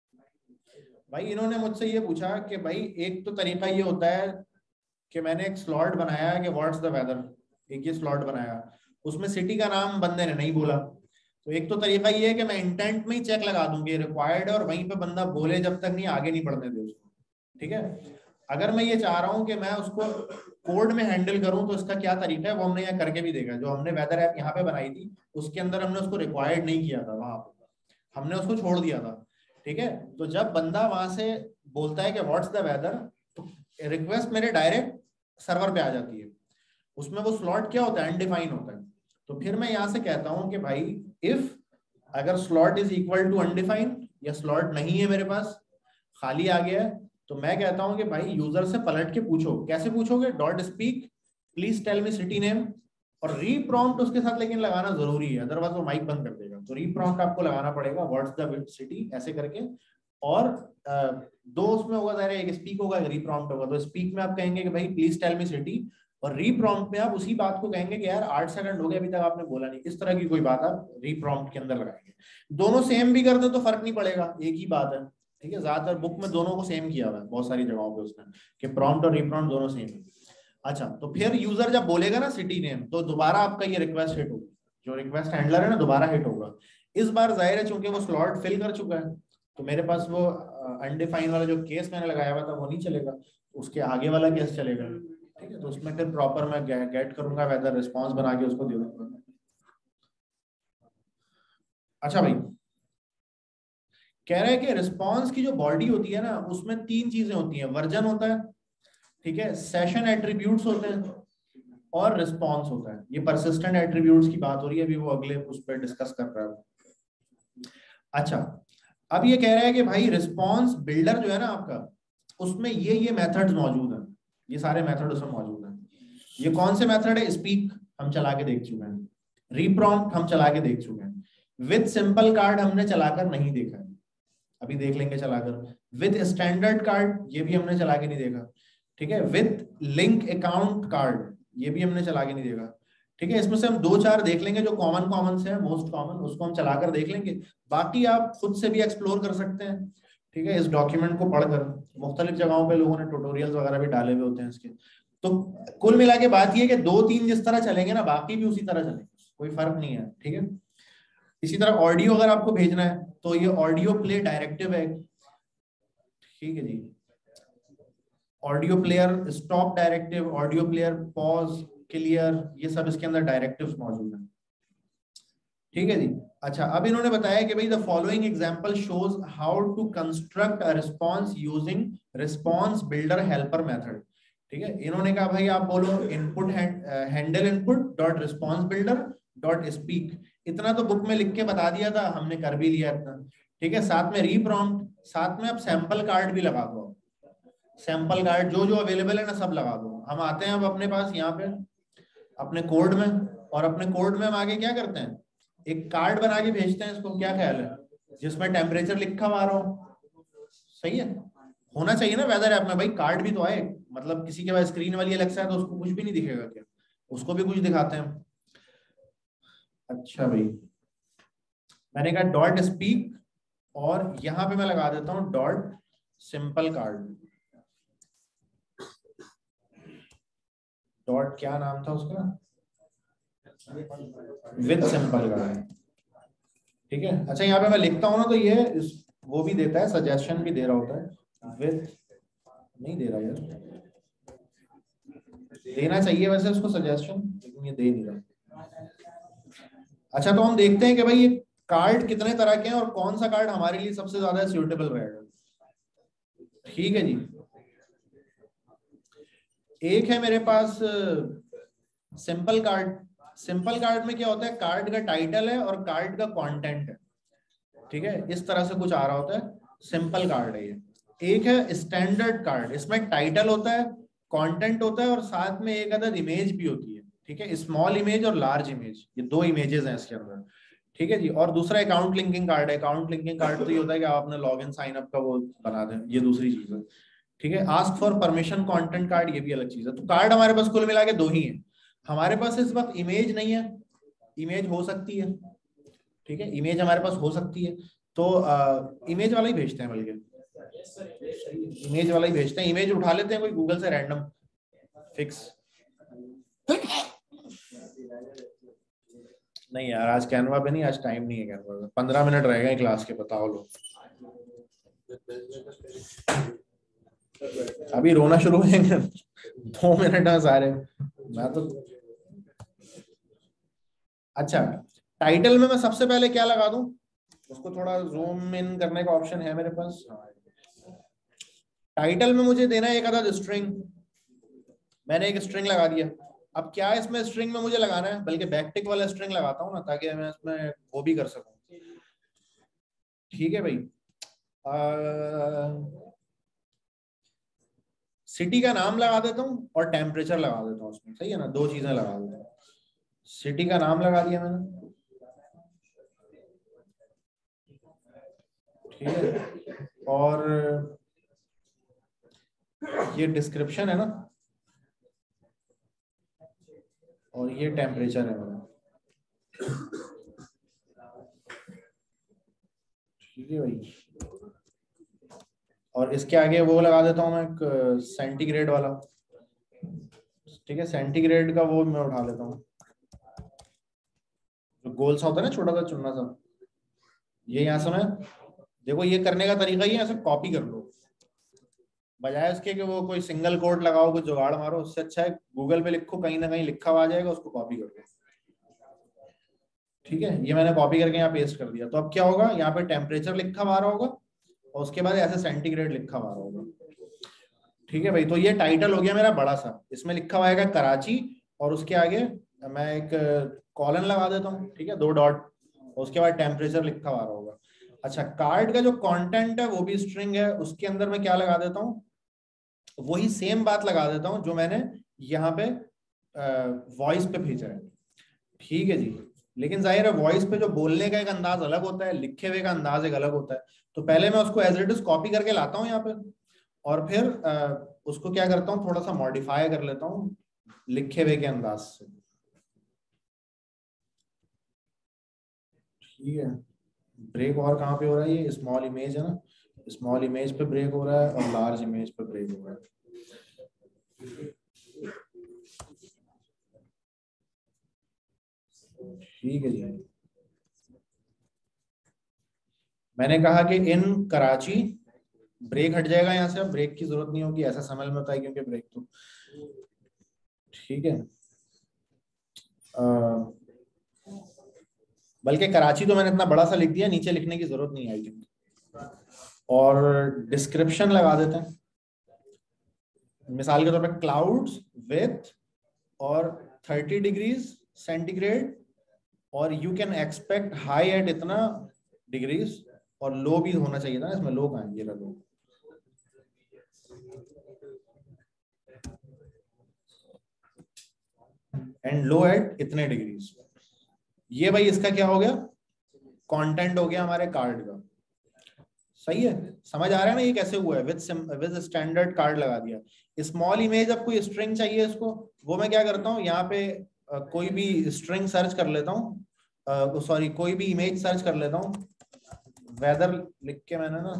भाई इन्होंने मुझसे ये पूछा कि भाई एक तो तरीका ये होता है कि मैंने एक स्लॉट बनाया कि व्हाट्स द वेदर, एक ये स्लॉट बनाया, उसमें सिटी का नाम बंदे ने नहीं बोला। तो एक तो तरीका ये है कि मैं इंटेंट में ही चेक लगा दूंगी रिक्वायर्ड है, और वहीं पे बंदा बोले जब तक नहीं आगे नहीं बढ़ने दे उसको, ठीक है? अगर मैं ये चाह रहा हूँ कि मैं उसको कोड में हैंडल करूं तो इसका क्या तरीका है वो हमने यहाँ करके भी देखा। जो हमने वेदर ऐप यहाँ पे बनाई थी उसके अंदर हमने उसको रिक्वायर्ड नहीं किया था, वहां पे हमने उसको छोड़ दिया था, ठीक है? तो जब बंदा वहां से बोलता है कि व्हाट्स द वेदर, तो रिक्वेस्ट मेरे डायरेक्ट सर्वर पे आ जाती है। उसमें वो स्लॉट क्या होता है, अनडिफाइन होता है। तो फिर मैं यहाँ से कहता हूँ कि भाई इफ अगर slot is equal to undefined, या स्लॉट नहीं है मेरे पास, खाली आ गया है, तो मैं कहता हूँ कि भाई यूजर से पलट के पूछो। कैसे पूछोगे? Dot speak please tell me city name, और रीप्रॉम्प्ट उसके साथ लेकिन लगाना जरूरी है, अदरवाइज वो माइक बंद कर देगा। तो रीप्रॉम्प्ट आपको लगाना पड़ेगा, व्हाट्स द सिटी ऐसे करके, और दो उसमें होगा ज़ाहिर है, एक स्पीक होगा एक रीप्रॉम्प्ट होगा। तो स्पीक में आप कहेंगे कि भाई प्लीज टेल मी सिटी, और रीप्रॉम्प्ट में आप उसी बात को कहेंगे कि यार आठ सेकंड हो गए अभी तक आपने बोला नहीं। इस तरह की कोई बात आप रीप्रॉम्प्ट के अंदर लगाएंगे। दोनों सेम भी कर दे तो फर्क नहीं पड़ेगा, एक ही बात है, ठीक है? ज्यादातर बुक में दोनों को सेम किया हुआ है, बहुत सारी जगहों पे उसने कि प्रॉम्प्ट और रीप्रॉम्प्ट दोनों सेम है। अच्छा, तो फिर यूजर जब बोलेगा ना सिटी नेम, तो दोबारा आपका ये रिक्वेस्ट हिट होगी, जो रिक्वेस्ट हैंडलर है ना दोबारा हिट होगा। इस बार जाहिर है चूंकि वो स्लॉट फिल कर चुका है, तो मेरे पास वो अनडिफाइंड वाला जो केस मैंने लगाया हुआ था वो नहीं चलेगा, उसके आगे वाला केस चलेगा, ठीक है? तो उसमें फिर प्रॉपर मैं गेट करूंगा वेदर, रिस्पॉन्स बना के उसको दे दूंगा। अच्छा भाई, कह रहे हैं कि रिस्पॉन्स की जो बॉडी होती है ना उसमें तीन चीजें होती हैं, वर्जन होता है, ठीक है, सेशन एट्रीब्यूट्स होते हैं, और रिस्पॉन्स होता है। ये परसिस्टेंट एट्रीब्यूट्स की बात हो रही है, अभी वो अगले उस पर डिस्कस कर रहा है। अच्छा, अब ये कह रहा है कि भाई रिस्पॉन्स बिल्डर जो है ना आपका, उसमें ये ये मेथड्स मौजूद हैं, ये सारे मेथड उसमें मौजूद हैं। ये कौन से मेथड है? स्पीक हम चला के देख चुके हैं, रीप्रॉम्प्ट हम चला के देख चुके हैं, विद सिंपल कार्ड हमने चलाकर नहीं देखा है, अभी देख लेंगे चलाकर। विद स्टैंडर्ड कार्ड ये भी हमने चला के नहीं देखा, ठीक है? विद लिंक अकाउंट कार्ड ये भी हमने चला के नहीं देखा, ठीक है? इसमें से हम दो चार देख लेंगे जो कॉमन कॉमन से है, मोस्ट कॉमन, उसको हम चलाकर देख लेंगे। बाकी आप खुद से भी एक्सप्लोर कर सकते हैं, ठीक है? इस डॉक्यूमेंट को पढ़कर मुख्तलिफ जगहों पे लोगों ने ट्यूटोरियल्स वगैरह भी डाले हुए होते हैं इसके। तो कुल मिला के बात ये कि दो तीन जिस तरह चलेंगे ना बाकी भी उसी तरह चलेंगे, कोई फर्क नहीं है, ठीक है? इसी तरह ऑडियो अगर आपको भेजना है तो ये ऑडियो प्ले डायरेक्टिव है, ठीक है जी? Audio player stop directive, audio player pause, clear, ये सब इसके अंदर डायरेक्टिव्स मौजूद हैं, ठीक है जी। अच्छा, अब इन्होंने बताया कि भाई the following example shows how to construct a response using response builder helper method. ठीक है, इन्होंने कहा भाई आप बोलो input handle input dot response builder dot speak. इतना तो बुक में लिख के बता दिया था, हमने कर भी लिया इतना। ठीक है, साथ में रीप्रॉम्प्ट, साथ में अब सैंपल कार्ड भी लगा दो। सैंपल कार्ड जो जो अवेलेबल है ना सब लगा दो। हम आते हैं अब अपने पास यहाँ पे अपने कोड में, और अपने कोड में हम आगे क्या करते हैं, एक कार्ड बना के भेजते हैं इसको। क्या ख्याल है, जिसमें टेम्परेचर लिखा हुआ रहा हो। सही है, होना चाहिए ना वेदर ऐप में भाई कार्ड भी तो आए। मतलब किसी के पास स्क्रीन वाली एलेक्सा है तो उसको कुछ भी नहीं दिखेगा क्या, उसको भी कुछ दिखाते हैं। अच्छा भाई, मैंने कहा डॉट स्पीक, और यहां पे मैं लगा देता हूं डॉट सिंपल कार्ड। डॉट क्या नाम था उसका, विद सिंपल कार्ड। ठीक है, अच्छा यहाँ पे मैं लिखता हूँ ना तो ये इस, वो भी देता है, सजेशन भी दे रहा होता है। विद नहीं दे रहा यार, देना चाहिए वैसे उसको सजेशन, लेकिन ये दे नहीं रहा। अच्छा, तो हम देखते हैं कि भाई ये कार्ड कितने तरह के हैं और कौन सा कार्ड हमारे लिए सबसे ज्यादा सूटेबल रहेगा। ठीक है जी, एक है मेरे पास सिंपल कार्ड। सिंपल कार्ड में क्या होता है, कार्ड का टाइटल है और कार्ड का कंटेंट है। ठीक है, इस तरह से कुछ आ रहा होता है, सिंपल कार्ड है ये। एक है स्टैंडर्ड कार्ड, इसमें टाइटल होता है, कंटेंट होता है और साथ में एक अदद इमेज भी होती है। ठीक है, स्मॉल इमेज और लार्ज इमेज, ये दो इमेजेस हैं इसके अंदर। ठीक है जी, और दूसरा अकाउंट लिंकिंग कार्ड है। अकाउंट लिंकिंग कार्ड तो ये होता है कि आप अपने लॉग इन साइन अप का वो बना दें, ये दूसरी चीज है। ठीक है, ask for permission content card, ये भी अलग चीज है। तो कार्ड हमारे पास कुल मिला के दो ही है। हमारे पास इस वक्त इमेज नहीं है, इमेज हो सकती है। ठीक है, इमेज हमारे पास हो सकती है, तो इमेज वाला ही भेजते हैं, बल्कि इमेज वाला ही भेजते हैं। इमेज उठा लेते हैं कोई गूगल से रैंडम फिक्स। नहीं यार, आज कैनवा पे नहीं, आज टाइम नहीं है कैनवा पे। पंद्रह मिनट रह गए क्लास के, बताओ लो। अभी रोना शुरू हो जाएंगे दो मिनट में सारे। मैं तो अच्छा, टाइटल में मैं सबसे पहले क्या लगा दूं, उसको थोड़ा जूम इन करने का ऑप्शन है मेरे पास। टाइटल में मुझे देना है एक अदद स्ट्रिंग, मैंने एक स्ट्रिंग लगा दिया। अब क्या इसमें स्ट्रिंग में मुझे लगाना है, बल्कि बैकटिक वाला स्ट्रिंग लगाता हूँ ना, ताकि मैं इसमें वो भी कर सकूं। ठीक है भाई, सिटी का नाम लगा देता हूँ और टेम्परेचर लगा देता हूँ उसमें। सही है ना, दो चीजें लगा देता हूँ। सिटी का नाम लगा दिया मैंने। ठीक है, और ये डिस्क्रिप्शन है ना, और ये टेम्परेचर है मेरा। ठीक है भाई, और इसके आगे वो लगा देता हूँ मैं एक सेंटीग्रेड वाला। ठीक है, सेंटीग्रेड का वो मैं उठा लेता हूँ, जो गोल सा होता है ना, छोटा सा चुनना सा। ये यहाँ से मैं, देखो ये करने का तरीका ही है, ऐसे कॉपी कर लो, बजाय उसके कि वो कोई सिंगल कोड लगाओ, कुछ जुगाड़ मारो। उससे अच्छा है गूगल पे लिखो, कहीं ना कहीं लिखा हुआ आ जाएगा, उसको कॉपी कर लो। ठीक है, ये मैंने कॉपी करके यहाँ पेस्ट कर दिया। तो अब क्या होगा, यहाँ पे टेम्परेचर लिखा हुआ आ रहा होगा और उसके बाद ऐसे सेंटीग्रेड लिखा हुआ आ रहा होगा। ठीक है भाई, तो ये टाइटल हो गया मेरा बड़ा सा, इसमें लिखा हुआ है कराची, और उसके आगे मैं एक कॉलन लगा देता हूँ। ठीक है, दो डॉट, उसके बाद टेम्परेचर लिखा हुआ होगा। अच्छा, कार्ड का जो कंटेंट है वो भी स्ट्रिंग है, उसके अंदर मैं क्या लगा देता हूँ, वही सेम बात लगा देता हूँ जो मैंने यहाँ पे वॉइस पे भेजा है। ठीक है जी, लेकिन जाहिर है वॉइस पे जो बोलने का एक अंदाज अलग होता है, लिखे हुए का अंदाज एक अलग होता है। तो पहले मैं उसको एज इट इज कॉपी करके लाता हूँ यहाँ पे, और फिर आ, उसको क्या करता हूँ, थोड़ा सा मॉडिफाई कर लेता हूँ लिखे हुए के अंदाज से। ठीक है, ब्रेक और कहाँ पे हो रहा है, ये स्मॉल इमेज है ना, स्मॉल इमेज पे ब्रेक हो रहा है और लार्ज इमेज पे ब्रेक हो रहा है। ठीक है जी, मैंने कहा कि इन कराची, ब्रेक हट जाएगा यहाँ से, अब ब्रेक की जरूरत नहीं होगी, ऐसा समझ में होता है क्योंकि ब्रेक तो। ठीक है, आ, बल्कि कराची तो मैंने इतना बड़ा सा लिख दिया, नीचे लिखने की जरूरत नहीं आई थिंक। और डिस्क्रिप्शन लगा देते हैं, मिसाल के तौर पे क्लाउड्स विथ और थर्टी डिग्रीज सेंटीग्रेड, और you can expect high at इतना डिग्रीज, और लो भी होना चाहिए था, इसमें लो कहाँ, ये लो, एंड लो एट इतने डिग्रीज। ये भाई इसका क्या हो गया, कंटेंट हो गया हमारे कार्ड का। सही है, समझ आ रहा है ना ये कैसे हुआ है, विद विद स्टैंडर्ड कार्ड लगा दिया। स्मॉल इमेज, अब कोई स्ट्रिंग चाहिए इसको, वो मैं क्या करता हूँ, यहाँ पे आ, कोई भी स्ट्रिंग सर्च कर लेता हूँ, सॉरी कोई भी इमेज सर्च कर लेता हूँ, वेदर लिख के मैंने ना,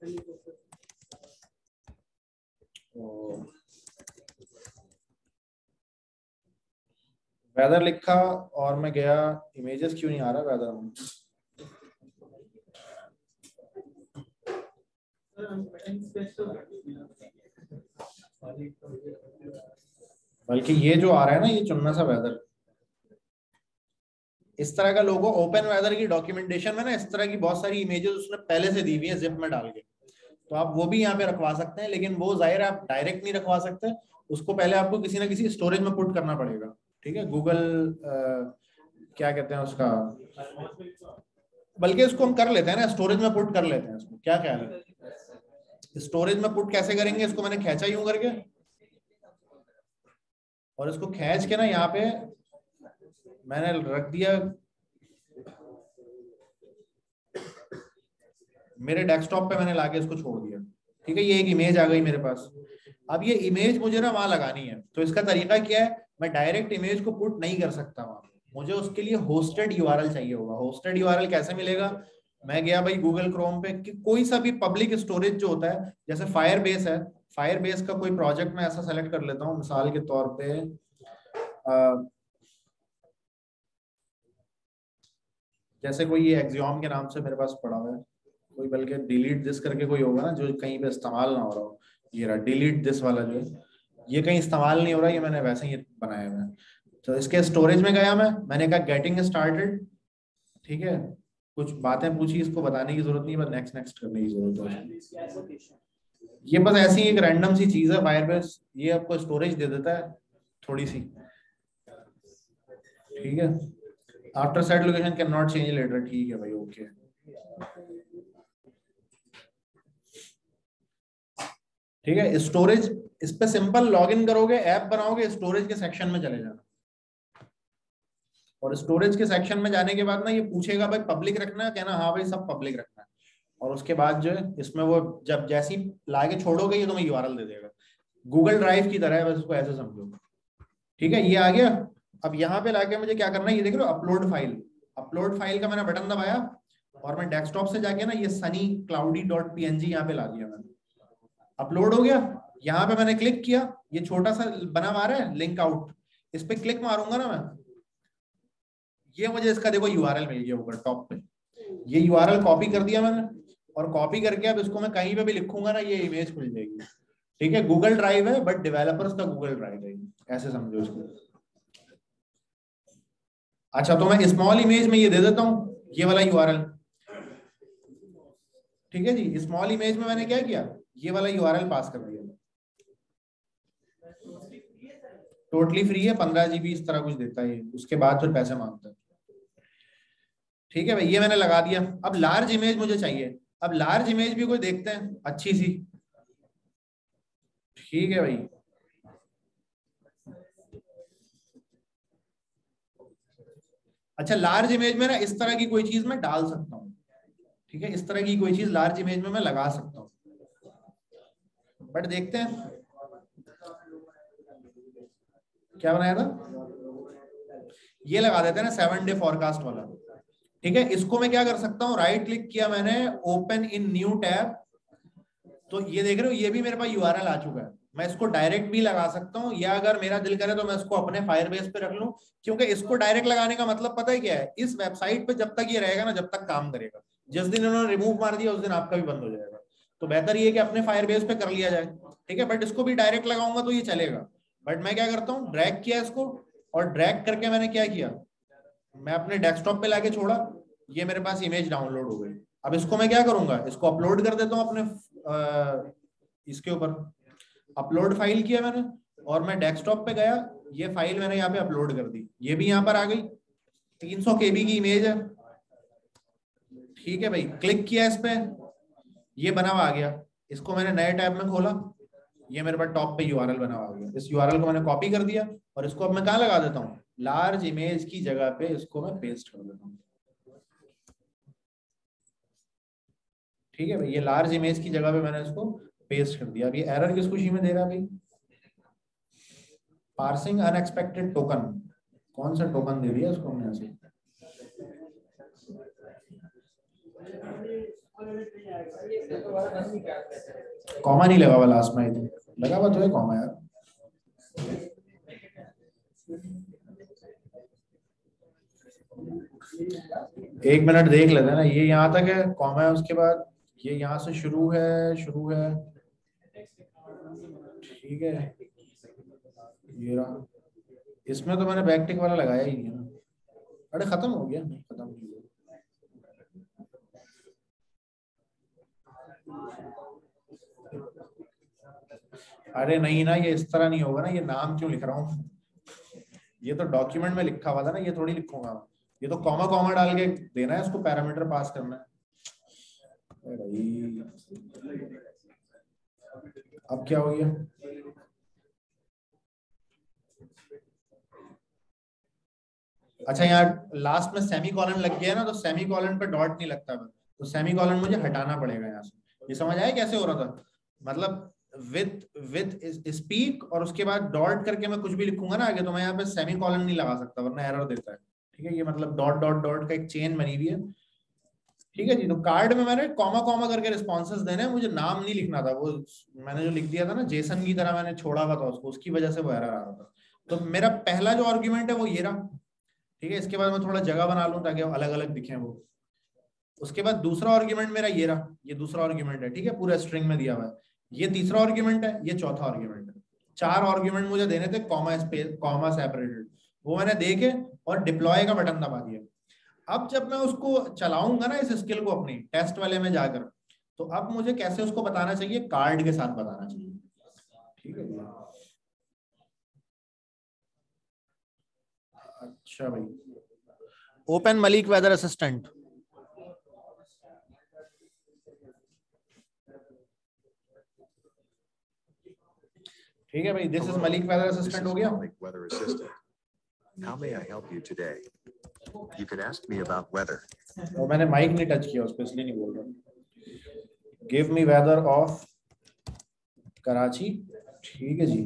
वेदर लिखा और मैं गया, इमेजेस क्यों नहीं आ रहा वेदर में, बल्कि ये जो आ रहा है ना, ये चुनना सा वेदर, इस तरह का लोगो ओपन वेदर की डॉक्यूमेंटेशन में ना इस तरह की बहुत सारी इमेजेस उसने पहले से दी हुई है जिप में डाल के, तो आप वो भी यहाँ पे रखवा सकते हैं, लेकिन वो जाहिर है आप डायरेक्ट नहीं रखवा सकते, उसको पहले आपको किसी ना किसी स्टोरेज में पुट करना पड़ेगा। ठीक है, गूगल क्या कहते हैं उसका, बल्कि इसको हम कर लेते हैं ना, स्टोरेज में पुट कर लेते हैं इसको, क्या ख्याल है, स्टोरेज में पुट कैसे करेंगे, इसको मैंने खींचा यूं करके, और इसको खींच के ना यहाँ पे मैंने रख दिया मेरे डेस्कटॉप पे, मैंने लाके इसको छोड़ दिया। ठीक है, ये एक इमेज आ गई मेरे पास। अब ये इमेज मुझे ना वहां लगानी है, तो इसका तरीका क्या है, मैं डायरेक्ट इमेज को पुट नहीं कर सकता वहां, मुझे उसके लिए होस्टेड यूआरएल चाहिए होगा। होस्टेड यूआरएल कैसे मिलेगा, मैं गया भाई गूगल क्रोम पे, कि कोई सा भी पब्लिक स्टोरेज जो होता है, जैसे फायरबेस है, फायरबेस का कोई प्रोजेक्ट मैं ऐसा सेलेक्ट कर लेता हूँ, मिसाल के तौर पे आ, जैसे कोई ये एक्सियम के नाम से मेरे पास पड़ा हुआ है, कोई बल्कि डिलीट दिस करके कोई होगा ना जो कहीं पे इस्तेमाल ना हो रहा हो, ये रहा डिलीट दिस वाला, जो ये कहीं इस्तेमाल नहीं हो रहा, ये मैंने वैसे ही बनाया है। तो इसके स्टोरेज में गया मैं मैंने कहा गेटिंग स्टार्टेड, ठीक है, कुछ बातें पूछी, इसको बताने की जरूरत नहीं, बस नेक्स्ट नेक्स्ट करने की जरूरत है। ये बस ऐसी एक रैंडम सी चीज है फायरबेस, ये आपको स्टोरेज दे देता है थोड़ी सी। ठीक है, after set location can not change later, ठीक है भाई, ओके। ठीक है, स्टोरेज, इस पे सिंपल लॉगिन करोगे, ऐप बनाओगे, स्टोरेज के सेक्शन में चले जाना, और स्टोरेज के सेक्शन में जाने के बाद ना ये पूछेगा भाई पब्लिक रखना है, कहना हाँ भाई सब पब्लिक रखना है, और उसके बाद जो है इसमें वो जब जैसी लाके छोड़ोगे ये तुम्हें यूआरएल दे देगा, गूगल ड्राइव की तरह है, बस उसको ऐसे समझो। ठीक है, ये आ गया। अब यहाँ पे लाके मुझे क्या करना है, ये देख लो अपलोड फाइल, अपलोड फाइल का मैंने बटन दबाया और मैं डेस्कटॉप से जाके ना ये सनी क्लाउडी डॉट पीएनजी यहाँ पे ला दिया मैंने, अपलोड हो गया। यहाँ पे मैंने क्लिक किया, ये छोटा सा बना हुआ है लिंक आउट, इस पे क्लिक मारूंगा ना मैं, ये मुझे इसका देखो यूआरएल मिल गया ऊपर टॉप पे, ये यूआरएल कॉपी कर दिया मैंने, और कॉपी करके अब इसको मैं कहीं पे भी लिखूंगा ना ये इमेज खुल जाएगी। ठीक है, गूगल ड्राइव है बट डेवलपर्स का गूगल ड्राइव है, ऐसे समझो इसको। अच्छा, तो मैं स्मॉल इमेज में ये दे देता हूँ, ये वाला यूआरएल। ठीक है जी, स्मॉल इमेज में मैंने क्या किया, ये वाला यूआरएल पास कर दिया, टोटली फ्री है, पंद्रह जीबी इस तरह कुछ देता है, उसके बाद फिर पैसे मांगता है। ठीक है भाई, ये मैंने लगा दिया। अब लार्ज इमेज मुझे चाहिए, अब लार्ज इमेज भी कोई देखते हैं अच्छी सी। ठीक है भाई, अच्छा लार्ज इमेज में ना इस तरह की कोई चीज मैं डाल सकता हूँ। ठीक है, इस तरह की कोई चीज लार्ज इमेज में मैं लगा सकता हूँ, बट देखते हैं क्या बनाया था, ये लगा देते हैं ना सेवन डे फॉरकास्ट वाला। ठीक है, इसको मैं क्या कर सकता हूँ, राइट क्लिक किया मैंने, ओपन इन न्यू टैब, तो ये देख रहे हो ये भी मेरे पास यूआरएल आ चुका है, मैं इसको डायरेक्ट भी लगा सकता हूँ, या अगर मेरा दिल करे तो मैं इसको अपने फायरबेस पे रख लूं, क्योंकि इसको डायरेक्ट लगाने का मतलब पता है क्या है, इस वेबसाइट पे जब तक ये रहेगा ना, जब तक काम करेगा, जिस दिन इन्होंने रिमूव मार दिया उस दिन आपका भी बंद हो जाएगा, तो बेहतर ये कि अपने फायरबेस पे कर लिया जाए। ठीक है, बट इसको भी डायरेक्ट लगाऊंगा तो ये चलेगा, बट मैं क्या करता हूँ, ड्रैग किया इसको, और ड्रैग करके मैंने क्या किया, मैं अपने डेस्कटॉप पे लाके छोड़ा, ये मेरे पास इमेज डाउनलोड हो गई। अब इसको मैं क्या करूंगा, इसको अपलोड कर देता हूँ अपने आ, इसके ऊपर। अपलोड फाइल किया मैंने और मैं डेस्कटॉप पे गया, ये फाइल मैंने यहाँ पे अपलोड कर दी, ये भी यहाँ पर आ गई, तीन सौ केबी की इमेज है। ठीक है भाई, क्लिक किया इस पे, ये बना हुआ आ गया। इसको मैंने नए टैब में खोला, ये मेरे पास टॉप पे यूआरएल बना हुआ आ गया। इस यूआरएल को मैंने कॉपी कर दिया और इसको अब मैं कहाँ लगा देता हूँ, लार्ज इमेज की जगह पे इसको मैं पेस्ट कर देता हूँ। ठीक है भाई, ये लार्ज इमेज की जगह पे मैंने इसको पेस्ट कर दिया। अब ये एरर किस खुशी में दे रहा है भाई, पार्सिंग अनएक्सपेक्टेड टोकन, कौन सा टोकन दे दिया इसको हमने ऐसे, कॉमा नहीं लगा हुआ लास्ट में, तो लगा हुआ तो है कॉमा यार। एक मिनट देख लेते हैं ना, ये यहाँ तक है कॉमा है, उसके बाद ये यहाँ से शुरू है, शुरू है। ठीक है, ये रहा, इसमें तो मैंने बैकटिक वाला लगाया ही नहीं है ना। अरे खत्म हो गया, नहीं खत्म नहीं हुआ। अरे नहीं ना, ये इस तरह नहीं होगा ना, ये नाम क्यों लिख रहा हूँ, ये तो डॉक्यूमेंट में लिखा हुआ था ना, ये थोड़ी लिखूंगा, ये तो कॉमा कॉमा डाल के देना है, उसको पैरामीटर पास करना है। अब क्या हो गया, अच्छा यहाँ लास्ट में सेमी कॉलन लग गया ना, तो सेमी कॉलन पे डॉट नहीं लगता, तो सेमी कॉलन मुझे हटाना पड़ेगा यहाँ से। ये समझ आया कैसे हो रहा था, मतलब विथ विथ स्पीक और उसके बाद डॉट करके मैं कुछ भी लिखूंगा ना आगे, तो मैं यहाँ पे सेमी कॉलन नहीं लगा सकता वरना एरर देता है। ठीक है, ये मतलब डॉट डॉट डॉट का एक चेन बनी हुई है। ठीक है जी, तो कार्ड में मैंने कॉमा कॉमा करके रिस्पॉन्सेस देने, मुझे नाम नहीं लिखना था, वो मैंने जो लिख दिया था ना जेसन की तरह मैंने छोड़ा हुआ था उसको, उसकी वजह से वो एरर आ रहा था। तो मेरा पहला जो आर्ग्यूमेंट है वो ये रहा। ठीक है, इसके बाद मैं थोड़ा जगह बना लूं ताकि अलग अलग दिखे वो। उसके बाद दूसरा आर्ग्यूमेंट मेरा ये रहा, ये दूसरा आर्ग्यूमेंट है। ठीक है, पूरा स्ट्रिंग में दिया हुआ है। ये तीसरा आर्ग्यूमेंट है, ये चौथा आर्ग्यूमेंट है। चार आर्ग्यूमेंट मुझे देने थे कॉमा स्पेस कॉमा सेपरेटेड, वो मैंने देके और डिप्लॉय का बटन दबा दिया। अब जब मैं उसको चलाऊंगा ना इस स्किल को अपनी टेस्ट वाले में जाकर, तो अब मुझे कैसे उसको बताना चाहिए, कार्ड के साथ बताना चाहिए। ठीक है, अच्छा भाई, ओपन मलिक वेदर असिस्टेंट। ठीक है भाई, this is Malik weather assistant हो गया। How may I help you today? You can ask me about weather. और मैंने माइक नहीं टच किया उस पे, इसलिए नहीं बोल रहा। Give me weather of Karachi. ठीक है जी,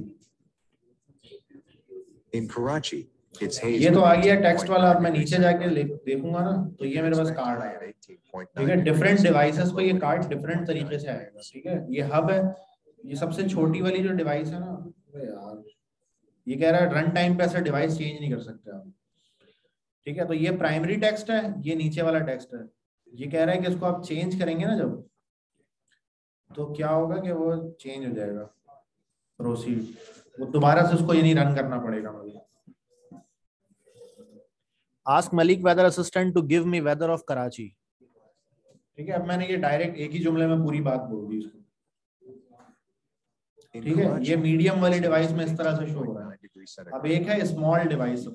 In Karachi, it's hazy. ये तो आ गया टेक्स्ट वाला। अब मैं नीचे जाके देखूंगा ना, तो ये मेरे पास कार्ड आएगा। ठीक है, डिफरेंट डिवाइसेस पे ये कार्ड डिफरेंट तरीके से आएगा। ठीक है, ये हब है, ये सबसे छोटी वाली जो डिवाइस है ना, अरे यार ये कह रहा है रन टाइम पे ऐसा डिवाइस चेंज नहीं कर सकते आप। ठीक है, तो ये प्राइमरी टेक्स्ट है, ये नीचे वाला टेक्स्ट है। ये कह रहा है कि इसको आप चेंज करेंगे ना जब, तो क्या होगा कि वो चेंज हो जाएगा। प्रोसीड, वो दोबारा से उसको ये नहीं रन करना पड़ेगा मुझे। Ask Malik weather assistant to give me weather of Karachi. ठीक है, अब मैंने ये डायरेक्ट एक ही जुमले में पूरी बात बोल दी इसको। ठीक है, ये मीडियम वाली डिवाइस में इस तरह से शो हो रहा है। अब एक है स्मॉल डिवाइस,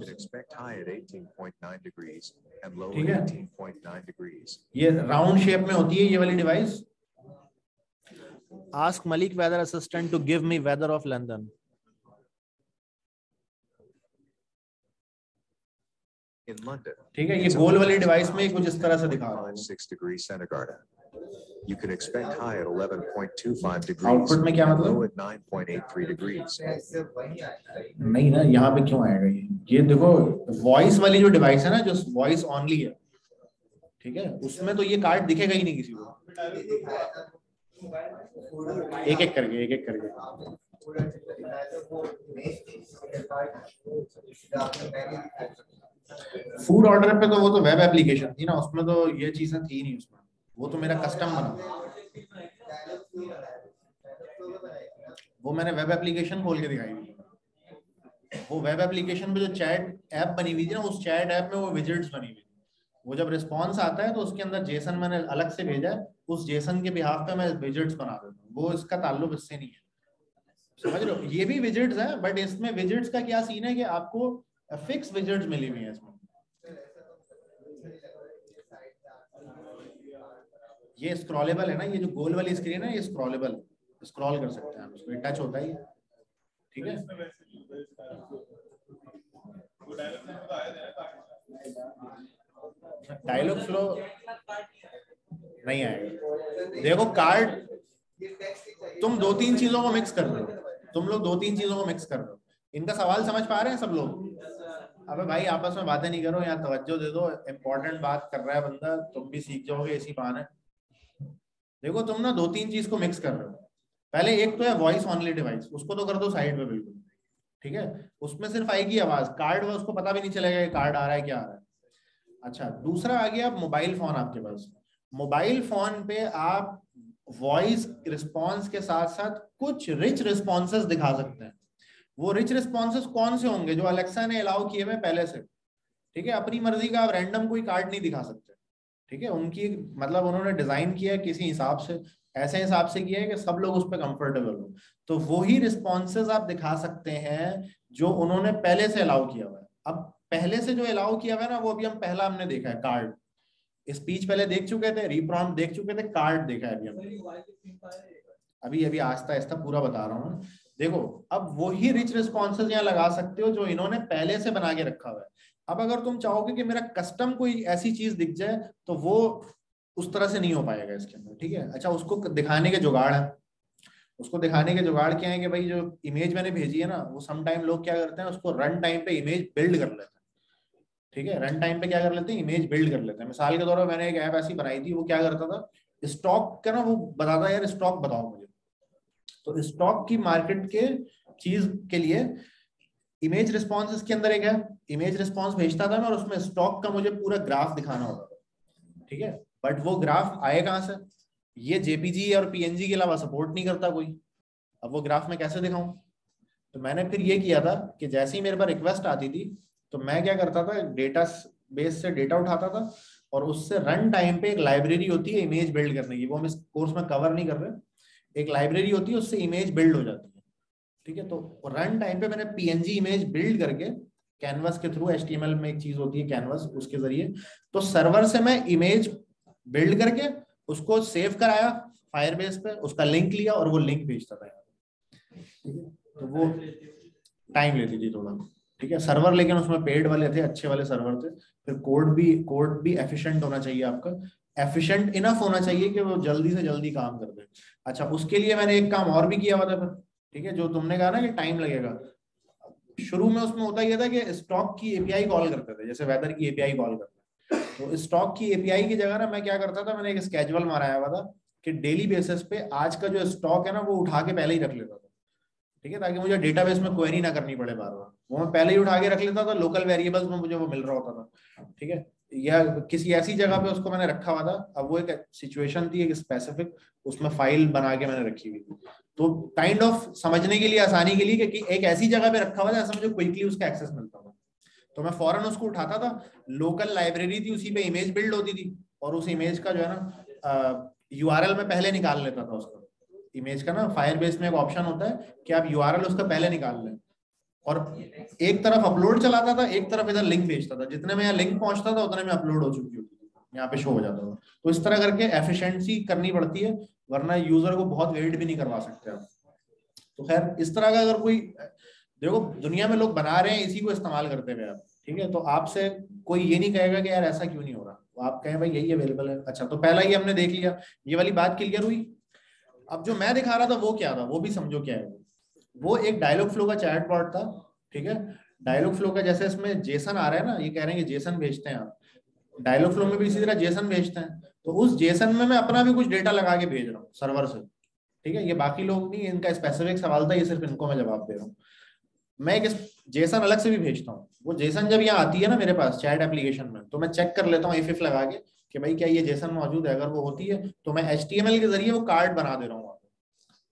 ठीक है, ये राउंड शेप में होती है ये वाली device. Ask Malik weather assistant to give me weather of London. ठीक है, ये गोल वाली डिवाइस में कुछ इस तरह से दिखा रहा है। You can expect high at eleven point two five degrees. Output में क्या मतलब? Low at nine point eight three degrees. नहीं ना, यहाँ पे क्यों आएगा ये? ये देखो वॉइस वाली जो डिवाइस है ना, जो वॉइस ऑनली है, ठीक है, उसमें तो ये कार्ड दिखेगा ही नहीं किसी को। एक एक करके एक एक करके फूड ऑर्डर पे तो वो तो वेब एप्लीकेशन थी ना, उसमें तो ये चीजें थी नहीं उसमें, वो तो मेरा कस्टम बना, वो मैंने वेब एप्लीकेशन खोल के दिखाई। वो वेब एप्लीकेशन पे जो चैट ऐप बनी हुई थी ना, उस चैट ऐप में वो विजिट्स बनी हुई थी। वो जब रिस्पॉन्स आता है तो उसके अंदर जेसन मैंने अलग से भेजा है, उस जेसन के बिहाफ पे मैं विजिट्स बना देता हूँ। वो इसका ताल्लुक इससे नहीं है, समझ रहे हो? ये भी विजिट्स है, बट इसमें विजिट्स का क्या सीन है कि आपको फिक्स विजिट्स मिली हुई है इसमें। ये स्क्रॉलेबल है ना, ये जो गोल वाली स्क्रीन है ये स्क्रॉलेबल, स्क्रॉल कर सकते हैं आप उसको, टच होता है, ठीक है। डायलॉग फ्लो नहीं आएगा। देखो कार्ड, तुम दो तीन चीजों को मिक्स कर रहे हो, तुम लोग दो तीन चीजों को मिक्स कर रहे हो। इनका सवाल समझ पा रहे हैं सब लोग? अबे भाई आपस में बातें नहीं करो, यहाँ तवज्जो दे दो, इम्पोर्टेंट बात कर रहा है बंदा, तुम भी सीख जाओगे इसी बहाने। देखो तुम ना दो तीन चीज को मिक्स कर रहे हो। पहले एक तो है वॉइस ऑनली डिवाइस, उसको तो कर दो साइड पे बिल्कुल, ठीक है। उसमें सिर्फ आएगी आवाज, कार्ड वो उसको पता भी नहीं चलेगा कि कार्ड आ रहा है क्या आ रहा है। अच्छा, दूसरा आ गया मोबाइल फोन आपके पास। मोबाइल फोन पे आप वॉइस रिस्पॉन्स के साथ साथ कुछ रिच रिस्पॉन्सेस दिखा सकते हैं। वो रिच रिस्पॉन्सेस कौन से होंगे? जो अलेक्सा ने अलाउ किए हुए पहले से, ठीक है। अपनी मर्जी का आप रैंडम कोई कार्ड नहीं दिखा सकते, ठीक है। उनकी मतलब उन्होंने डिजाइन किया है किसी हिसाब से, ऐसे हिसाब से किया है कि सब लोग उस पर कंफर्टेबल हो। तो वो ही रिस्पॉन्सेज आप दिखा सकते हैं जो उन्होंने पहले से अलाउ किया हुआ है। अब पहले से जो अलाउ किया हुआ है ना, वो अभी हम पहला हमने देखा है कार्ड। स्पीच पहले देख चुके थे, रीप्रॉम्प्ट देख चुके थे, कार्ड देखा है अभी हमने। अभी अभी आस्ता आस्ता पूरा बता रहा हूँ। देखो अब वही रिच रिस्पॉन्सेज यहाँ लगा सकते हो जो इन्होंने पहले से बना के रखा हुआ है। अब अगर तुम चाहोगे कि मेरा कस्टम कोई ऐसी चीज दिख जाए तो वो उस तरह से नहीं हो पाएगा इसके अंदर, ठीक है। अच्छा, उसको दिखाने के जुगाड़ है। उसको दिखाने के जुगाड़ क्या है कि भाई जो इमेज मैंने भेजी है ना, वो सम टाइम लोग क्या करते हैं, उसको रन टाइम पे इमेज बिल्ड कर लेते हैं, ठीक है। रन टाइम पे क्या कर लेते हैं, इमेज बिल्ड कर लेते हैं। मिसाल के तौर पर मैंने एक ऐप ऐसी बनाई थी, वो क्या करता था, स्टॉक का ना वो बताता यार स्टॉक बताओ मुझे। तो स्टॉक की मार्केट के चीज के लिए इमेज रिस्पॉन्स इसके अंदर एक है, इमेज रिस्पॉन्स भेजता था मैं, और उसमें स्टॉक का मुझे पूरा ग्राफ दिखाना होता था, ठीक है। बट वो ग्राफ आए कहां से? ये जेपीजी और पीएनजी के अलावा सपोर्ट नहीं करता कोई। अब वो ग्राफ मैं कैसे दिखाऊं? तो मैंने फिर ये किया था कि जैसे ही मेरे पास रिक्वेस्ट आती थी तो मैं क्या करता था, डेटा बेस से डेटा उठाता था और उससे रन टाइम पे एक लाइब्रेरी होती है इमेज बिल्ड करने की, वो हम इस कोर्स में कवर नहीं कर रहे, एक लाइब्रेरी होती है, उससे इमेज बिल्ड हो जाती है, ठीक है। तो रन टाइम पे मैंने पीएनजी इमेज बिल्ड करके कैनवस के थ्रू, एचटीएमएल में एक चीज होती है कैनवस, उसके जरिए तो सर्वर से मैं इमेज बिल्ड करके उसको सेव कराया फायरबेस पे, उसका लिंक लिया और वो लिंक भेजता था, ठीक है। तो वो टाइम लेती थी थोड़ा, ठीक है, सर्वर, लेकिन उसमें पेड वाले थे, अच्छे वाले सर्वर थे। फिर कोड भी कोड भी एफिशिएंट होना चाहिए आपका, एफिशिएंट इनफ होना चाहिए कि वो जल्दी से जल्दी काम कर दे। अच्छा, उसके लिए मैंने एक काम और भी किया हुआ था फिर, ठीक है। जो तुमने कहा ना कि टाइम लगेगा, शुरू में उसमें होता यह था कि स्टॉक की एपीआई कॉल करते थे, जैसे वेदर की एपीआई कॉल करते हैं। तो स्टॉक की एपीआई की जगह ना मैं क्या करता था, मैंने एक स्केड्यूल मारा हुआ था कि डेली बेसिस पे आज का जो स्टॉक है ना वो उठा के पहले ही रख लेता था, ठीक है, ताकि मुझे डेटाबेस में क्वेरी ना करनी पड़े बार बार। वो मैं पहले ही उठा के रख लेता था, लोकल वेरिएबल्स में मुझे वो मिल रहा होता था, ठीक है। या किसी ऐसी जगह पे उसको मैंने रखा हुआ था। अब वो एक सिचुएशन थी एक स्पेसिफिक, उसमें फाइल बना के मैंने रखी हुई थी। तो काइंड ऑफ समझने के लिए, आसानी के लिए कि एक ऐसी जगह पे रखा हुआ था जैसे मुझे क्विकली उसका एक्सेस मिलता था, तो मैं फौरन उसको उठाता था। लोकल लाइब्रेरी थी, उसी पे इमेज बिल्ड होती थी, और उस इमेज का जो है ना यूआरएल में पहले निकाल लेता था उसका इमेज का ना। फायरबेस में एक ऑप्शन होता है कि आप यूआरएल उसका पहले निकाल लें, और एक तरफ अपलोड चलाता था, एक तरफ इधर लिंक भेजता था। जितने में यहाँ लिंक पहुंचता था उतने में अपलोड हो चुकी होती थी, यहाँ पे शो हो जाता था। तो इस तरह करके एफिशिएंसी करनी पड़ती है, वरना यूजर को बहुत वेट भी नहीं करवा सकते आप। तो खैर इस तरह का अगर कोई, देखो दुनिया में लोग बना रहे हैं इसी को इस्तेमाल करते हुए आप, ठीक है। तो आपसे कोई ये नहीं कहेगा कि यार ऐसा क्यों नहीं हो रहा, तो आप कहें भाई यही अवेलेबल है। अच्छा, तो पहला ही हमने देख लिया, ये वाली बात क्लियर हुई। अब जो मैं दिखा रहा था वो क्या था, वो भी समझो क्या है। वो एक डायलॉग फ्लो का चैट बॉट था, ठीक है। डायलॉग फ्लो का जैसे इसमें जेसन आ रहा है ना, ये कह रहे हैं कि जेसन भेजते हैं आप, डायलॉग फ्लो में भी इसी तरह जेसन भेजते हैं। तो उस जेसन में मैं अपना भी कुछ डेटा लगा के भेज रहा हूँ सर्वर से, ठीक है। ये बाकी लोग नहीं, इनका स्पेसिफिक सवाल था, ये सिर्फ इनको मैं जवाब दे रहा हूँ। मैं एक जेसन अलग से भी भेजता हूँ। वो जेसन जब यहाँ आती है ना मेरे पास चैट एप्लीकेशन में, तो मैं चेक कर लेता हूँ इफ इफ लगा के कि भाई क्या ये जेसन मौजूद है। अगर वो होती है तो मैं एचटीएमएल के जरिए वो कार्ड बना दे रहा हूँ,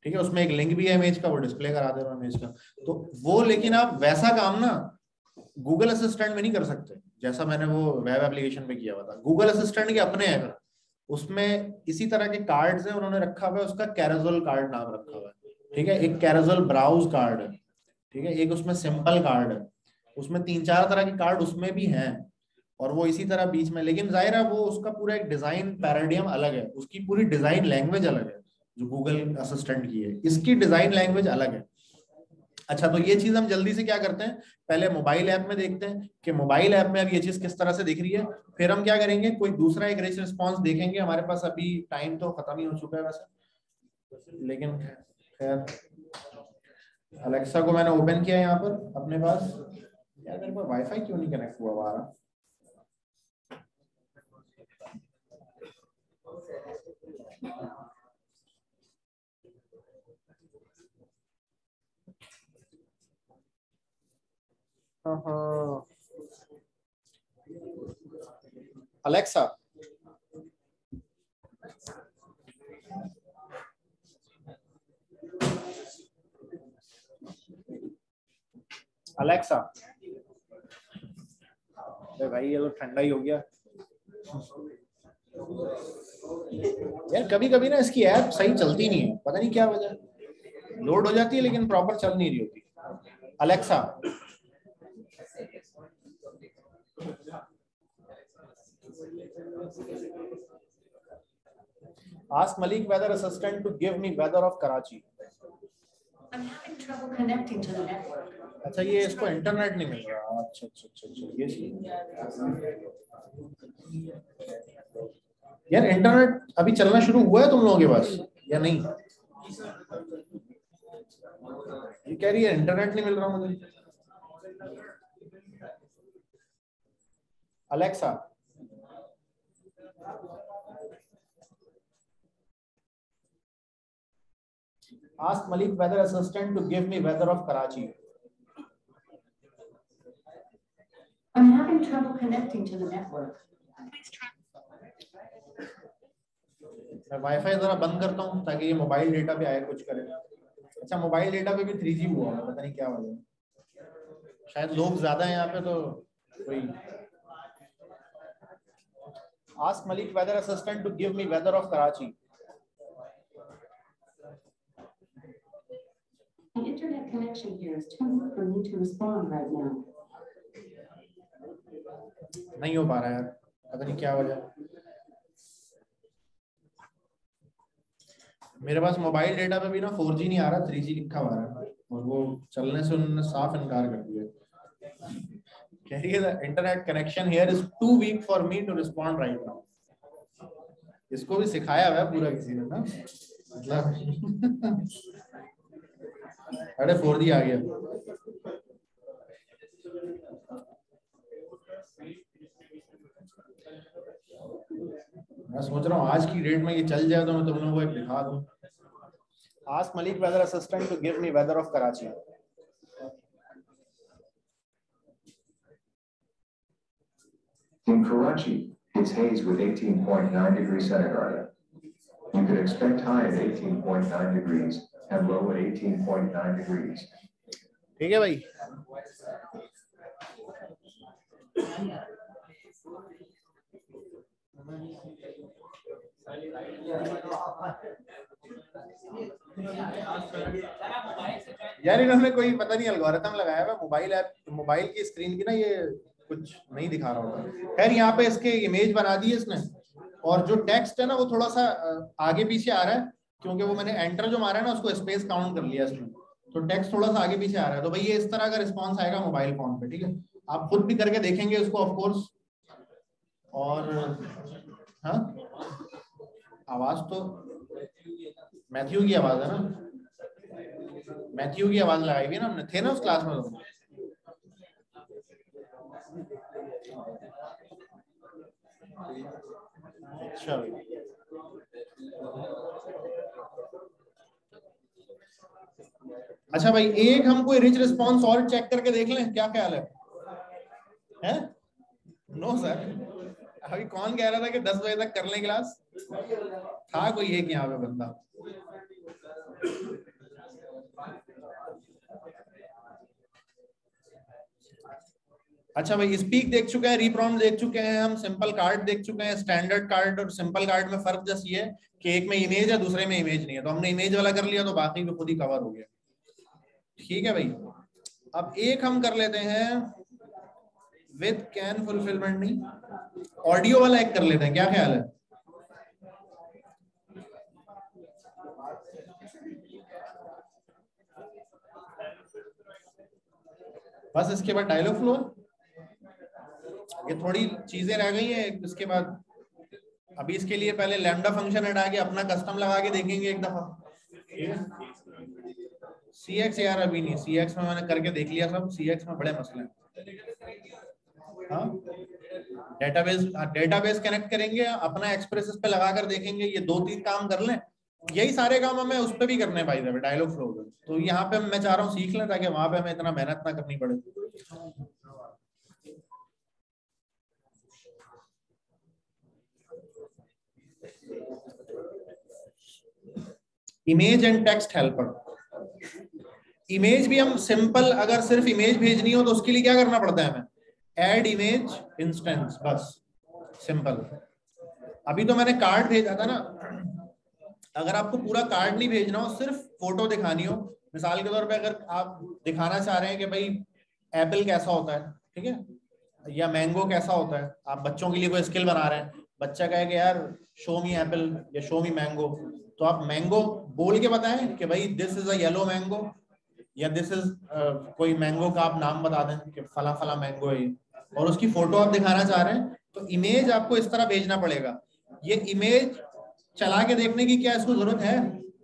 ठीक है, उसमें एक लिंक भी है इमेज का, वो डिस्प्ले करा दे रहा है इमेज का, तो वो, लेकिन आप वैसा काम ना गूगल असिस्टेंट में नहीं कर सकते जैसा मैंने वो वेब एप्लीकेशन में किया हुआ था। गूगल असिस्टेंट के अपने हैं, उसमें इसी तरह के कार्ड्स हैं, उन्होंने रखा हुआ है, उसका कैरोसेल कार्ड नाम रखा हुआ है, ठीक है, एक कैरोसेल ब्राउज कार्ड है, ठीक है, एक उसमें सिंपल कार्ड है, उसमें तीन चार तरह के कार्ड उसमें भी हैं, और वो इसी तरह बीच में, लेकिन जाहिर है वो उसका पूरा एक डिजाइन पैराडियम अलग है, उसकी पूरी डिजाइन लैंग्वेज अलग है जो गूगल असिस्टेंट की है, इसकी डिजाइन लैंग्वेज अलग है। अच्छा, तो ये चीज हम जल्दी से क्या करते हैं, पहले मोबाइल ऐप में देखते हैं कि मोबाइल ऐप में अब ये चीज किस तरह से दिख रही है, फिर हम क्या करेंगे, कोई दूसरा एक रिच रिस्पॉन्स देखेंगे। हमारे पास अभी टाइम तो खत्म ही हो चुका है वैसे, लेकिन खैर अलेक्सा को मैंने ओपन किया यहाँ पर अपने पास। यार मेरे पास वाईफाई क्यों नहीं कनेक्ट हुआ हमारा? अलेक्सा, अलेक्सा, अरे भाई ये तो ठंडा ही हो गया यार। कभी कभी ना इसकी ऐप सही चलती नहीं है, पता नहीं क्या वजह, लोड हो जाती है लेकिन प्रॉपर चल नहीं रही होती। Alexa, ask Malik weather assistant to give me weather of Karachi. I'm having trouble connecting to the network. अच्छा, ये इसको इंटरनेट नहीं मिल रहा। अच्छा अच्छा अच्छा अच्छा ये यार इंटरनेट अभी चलना शुरू हुआ है तुम लोगों के पास या नहीं? ये कह रही है इंटरनेट नहीं मिल रहा मुझे। Alexa, ask Malik weather assistant to give me weather of Karachi. I'm having trouble connecting to the network. मैं वाईफाई जरा बंद करता हूँ ताकि ये मोबाइल डेटा पे आए कुछ करे। अच्छा, मोबाइल डेटा पे भी थ्री जी हुआ है, पता नहीं क्या वजह, शायद लोग ज्यादा हैं यहाँ पे तो कोई। Ask Malik weather assistant to give me weather of Karachi. The internet connection here is too weak for me to respond right now. नहीं हो पा रहा है यार, पता नहीं क्या वजह। मेरे पास मोबाइल डेटा पे भी ना फोर जी नहीं आ रहा, थ्री जी लिखा हुआ है, और वो चलने से उन्होंने साफ इनकार कर दिया। कह रही है internet connection here is too weak for me to respond right now. इसको भी सिखाया हुआ है पूरा किसी ने ना, मतलब अरे फोर जी आ गया। मैं सोच रहा हूँ आज की डेट में ये चल जाए तो मैं तुम लोगों को एक दिखा दूं। Ask Malik weather assistant to give me weather of Karachi. In Karachi, it's haze with eighteen point nine degrees centigrade. You could expect high at eighteen point nine degrees and low at eighteen point nine degrees. ठीक है भाई। यार इन्होंने कोई पता नहीं algorithm लगाया हुआ मोबाइल ऐप, मोबाइल की स्क्रीन की ना, ये कुछ नहीं दिखा रहा होगा। खैर यहाँ पे इसके इमेज बना दी है इसने, और जो टेक्स्ट है ना वो थोड़ा सा आगे पीछे आ रहा है, क्योंकि वो मैंने एंटर जो मारा है ना उसको स्पेस काउंट कर लिया इसमें, तो टेक्स्ट थोड़ा सा आगे पीछे आ रहा है। तो भाई ये इस तरह का रिस्पॉन्स आएगा मोबाइल फोन पे, ठीक है, आप खुद भी करके देखेंगे उसको ऑफकोर्स। और हाँ, आवाज तो मैथ्यू की आवाज है ना, मैथ्यू की आवाज लगाई हुई ना हमने, थे ना उस क्लास में तो। अच्छा अच्छा भाई, एक हम कोई रिच रिस्पॉन्स और चेक करके देख लें, क्या ख्याल है? हैं? नो सर, अभी कौन कह रहा था कि दस बजे तक कर लें क्लास? था कोई एक यहाँ पे बंदा? अच्छा भाई, स्पीक देख चुके हैं, रीप्रॉम्प्ट देख चुके हैं, हम सिंपल कार्ड देख चुके हैं। स्टैंडर्ड कार्ड और सिंपल कार्ड में फर्क जस्ट ये है कि एक में इमेज है, दूसरे में इमेज नहीं है। तो हमने इमेज वाला कर लिया तो बाकी तो खुद ही कवर हो गया। ठीक है भाई, अब एक हम कर लेते हैं विद कैन फुलफिलमेंट, नहीं ऑडियो वाला एक कर लेते हैं, क्या ख्याल है? बस इसके बाद डायलॉग फ्लो। ये थोड़ी चीजें रह गई हैं इसके बाद। अभी इसके लिए पहले लैम्डा फंक्शन हटा के अपना कस्टम लगा के देखेंगे एक दफा। सी एक्स यार अभी नहीं, सी एक्स में मैंने करके देख लिया सब, सी एक्स में बड़े मसले हैं। हाँ, डेटाबेस डेटाबेस कनेक्ट करेंगे, अपना एक्सप्रेसेस पे लगा कर देखेंगे। ये दो तीन काम कर लें, यही सारे काम हमें उस पर भी करने भाई डायलॉग फ्लो। तो यहाँ पे मैं चाह रहा हूँ सीख लें ताकि वहां पे हमें इतना मेहनत ना करनी पड़े। Image and text helper. Image भी हम सिंपल, अगर सिर्फ इमेज भेजनी हो तो उसके लिए क्या करना पड़ता है हमें? ऐड इमेज इंस्टेंस, बस सिंपल। अभी तो मैंने कार्ड भेजा था ना। अगर आपको पूरा कार्ड नहीं भेजना हो, सिर्फ फोटो दिखानी हो, मिसाल के तौर पे अगर आप दिखाना चाह रहे हैं कि भाई एप्पल कैसा होता है, ठीक है, या मैंगो कैसा होता है, आप बच्चों के लिए कोई स्किल बना रहे हैं, बच्चा कहे कि यार शो मी एप्पल या शो मी मैंगो, तो आप मैंगो बोल के बताएं कि भाई this is a yellow mango, या दिस इज कोई मैंगो का आप नाम बता दें कि फला फला मैंगो है, और उसकी फोटो आप दिखाना चाह रहे हैं तो इमेज आपको इस तरह भेजना पड़ेगा। ये इमेज चला के देखने की क्या इसको जरूरत है?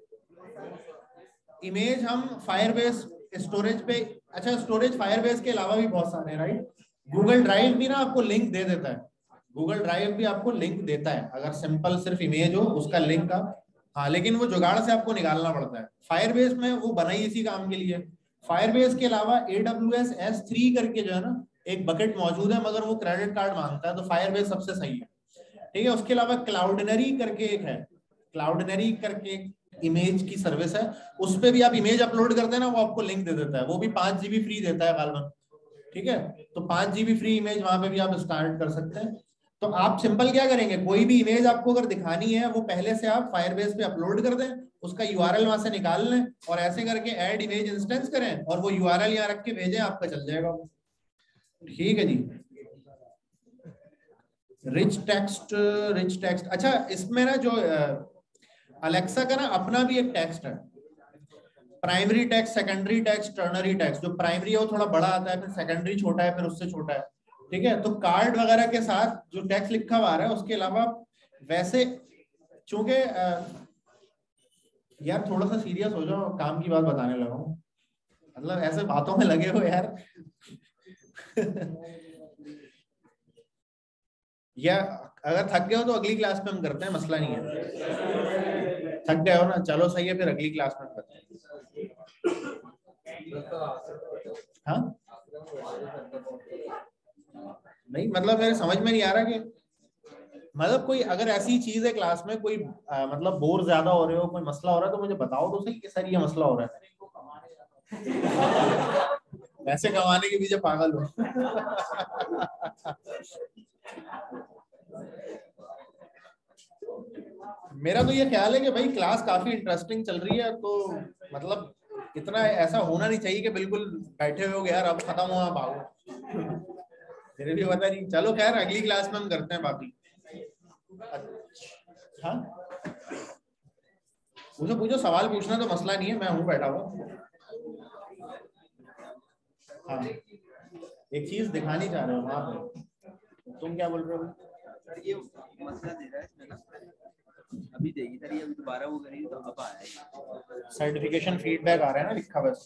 इमेज हम फायरबेस स्टोरेज पे, अच्छा स्टोरेज फायरबेस के अलावा भी बहुत सारे, राइट? गूगल ड्राइव भी ना आपको लिंक दे देता है, गूगल ड्राइव भी आपको लिंक देता है अगर सिंपल सिर्फ इमेज हो उसका लिंक का। हाँ, लेकिन वो जुगाड़ से आपको निकालना पड़ता है। फायरबेस में वो बना ही इसी काम के लिए। फायरबेस के अलावा A W S S three करके जो है ना एक बकेट मौजूद है, मगर वो क्रेडिट कार्ड मांगता है, तो फायरबेस सबसे सही है। ठीक है, उसके अलावा क्लाउडनरी करके एक है, क्लाउडनरी करके इमेज की सर्विस है, उस पर भी आप इमेज अपलोड करते हैं ना, वो आपको लिंक दे देता है, वो भी पांच जीबी फ्री देता है गालबन। ठीक है, तो पांच जीबी फ्री इमेज वहां पे भी आप स्टार्ट कर सकते हैं। तो आप सिंपल क्या करेंगे, कोई भी इमेज आपको अगर दिखानी है वो पहले से आप फायरबेस पे अपलोड कर दें, उसका यूआरएल वहां से निकाल लें और ऐसे करके ऐड इमेज इंस्टेंस करें और वो यूआरएल यहाँ रख के भेजें, आपका चल जाएगा। ठीक है जी। रिच टेक्स्ट, रिच टेक्स्ट, अच्छा इसमें ना जो अलेक्सा का ना अपना भी एक टेक्स्ट है, primary text, secondary text, ternary text. जो प्राइमरी है वो थोड़ा बड़ा आता है, फिर सेकेंडरी छोटा है, फिर उससे छोटा है। ठीक है, तो कार्ड वगैरह के साथ जो टेक्स्ट लिखा हुआ है उसके अलावा वैसे, चूंकि यार थोड़ा सा सीरियस हो जाओ, काम की बात बताने लगा हूँ, मतलब ऐसे बातों में लगे हो यार। या अगर थक गए हो तो अगली क्लास में हम करते हैं, मसला नहीं है। थक गए हो ना, चलो सही है, फिर अगली क्लास में करते हैं। हाँ नहीं, मतलब मेरे समझ में नहीं आ रहा कि मतलब कोई अगर ऐसी चीज है क्लास में, कोई आ, मतलब बोर ज्यादा हो रहे हो, कोई मसला हो रहा है तो मुझे बताओ तो सही कि सर ये मसला हो रहा है। पैसे कमाने के पीछे पागल हो। मेरा तो ये ख्याल है कि भाई क्लास काफी इंटरेस्टिंग चल रही है, तो मतलब इतना ऐसा होना नहीं चाहिए कि बिल्कुल बैठे हो यार अब खत्म हुआ भागो। मेरे भी पता नहीं, चलो खैर अगली क्लास में हम करते हैं बाकी। हाँ मुझे पूछो, सवाल पूछना तो मसला नहीं है, मैं हूँ बैठा हुआ। हाँ एक चीज दिखानी चाह रहे हो वहां पे, तुम क्या बोल रहे हो? सर ये मसला दे रहा है इसमें ना, अभी देगी सर, ये अभी दोबारा वो करेगी तो अब आएगा। सर्टिफिकेशन फीडबैक आ रहा है ना लिखा बस।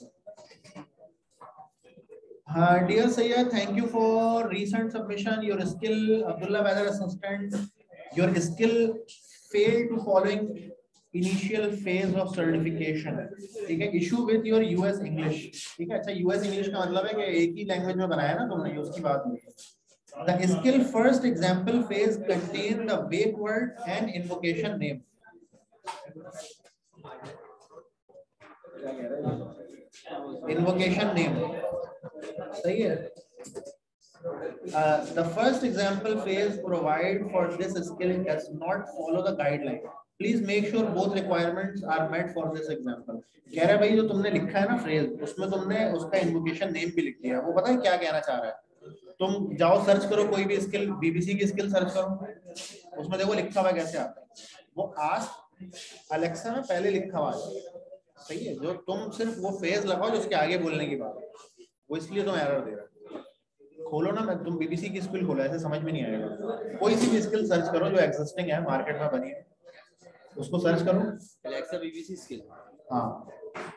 हाँ dear Syed, thank you for recent submission your skill Abdullah weather assistant, your skill fail to following initial phase of certification. ठीक है, issue with your US English. ठीक है, अच्छा यूएस इंग्लिश का मतलब है कि एक ही लैंग्वेज में बनाया ना तुमने, ये उसकी बात नहीं है। The skill first example phase contain the wake word and invocation name. Invocation name सही है. Uh, the first example phrase provide for this skill does not follow the guideline. Please make sure both requirements are met for this example. कह रहा है भाई जो तुमने लिखा है ना फ्रेज, उसमें तुमने उसका इन्वोकेशन नेम भी लिख दिया. वो पता है क्या कहना चाह रहा है? तुम जाओ सर्च करो कोई भी स्किल, बीबीसी की स्किल सर्च करो, उसमें देखो लिखा हुआ कैसे आता है. वो आस्क अलेक्सा में पहले लिखा हुआ है. सही है. जो तुम सिर्फ वो फ्रेज लगाओ जो उसके आगे बोलने की बात है, वो इसलिए तुम एरर दे रहे हो. खोलो ना, मैं तुम बीबीसी की स्किल खोलो, ऐसे समझ में नहीं आएगा. कोई सी भी स्किल सर्च करो जो एग्जिस्टिंग है, मार्केट में बनी है, उसको सर्च करो. Alexa BBC skill. हाँ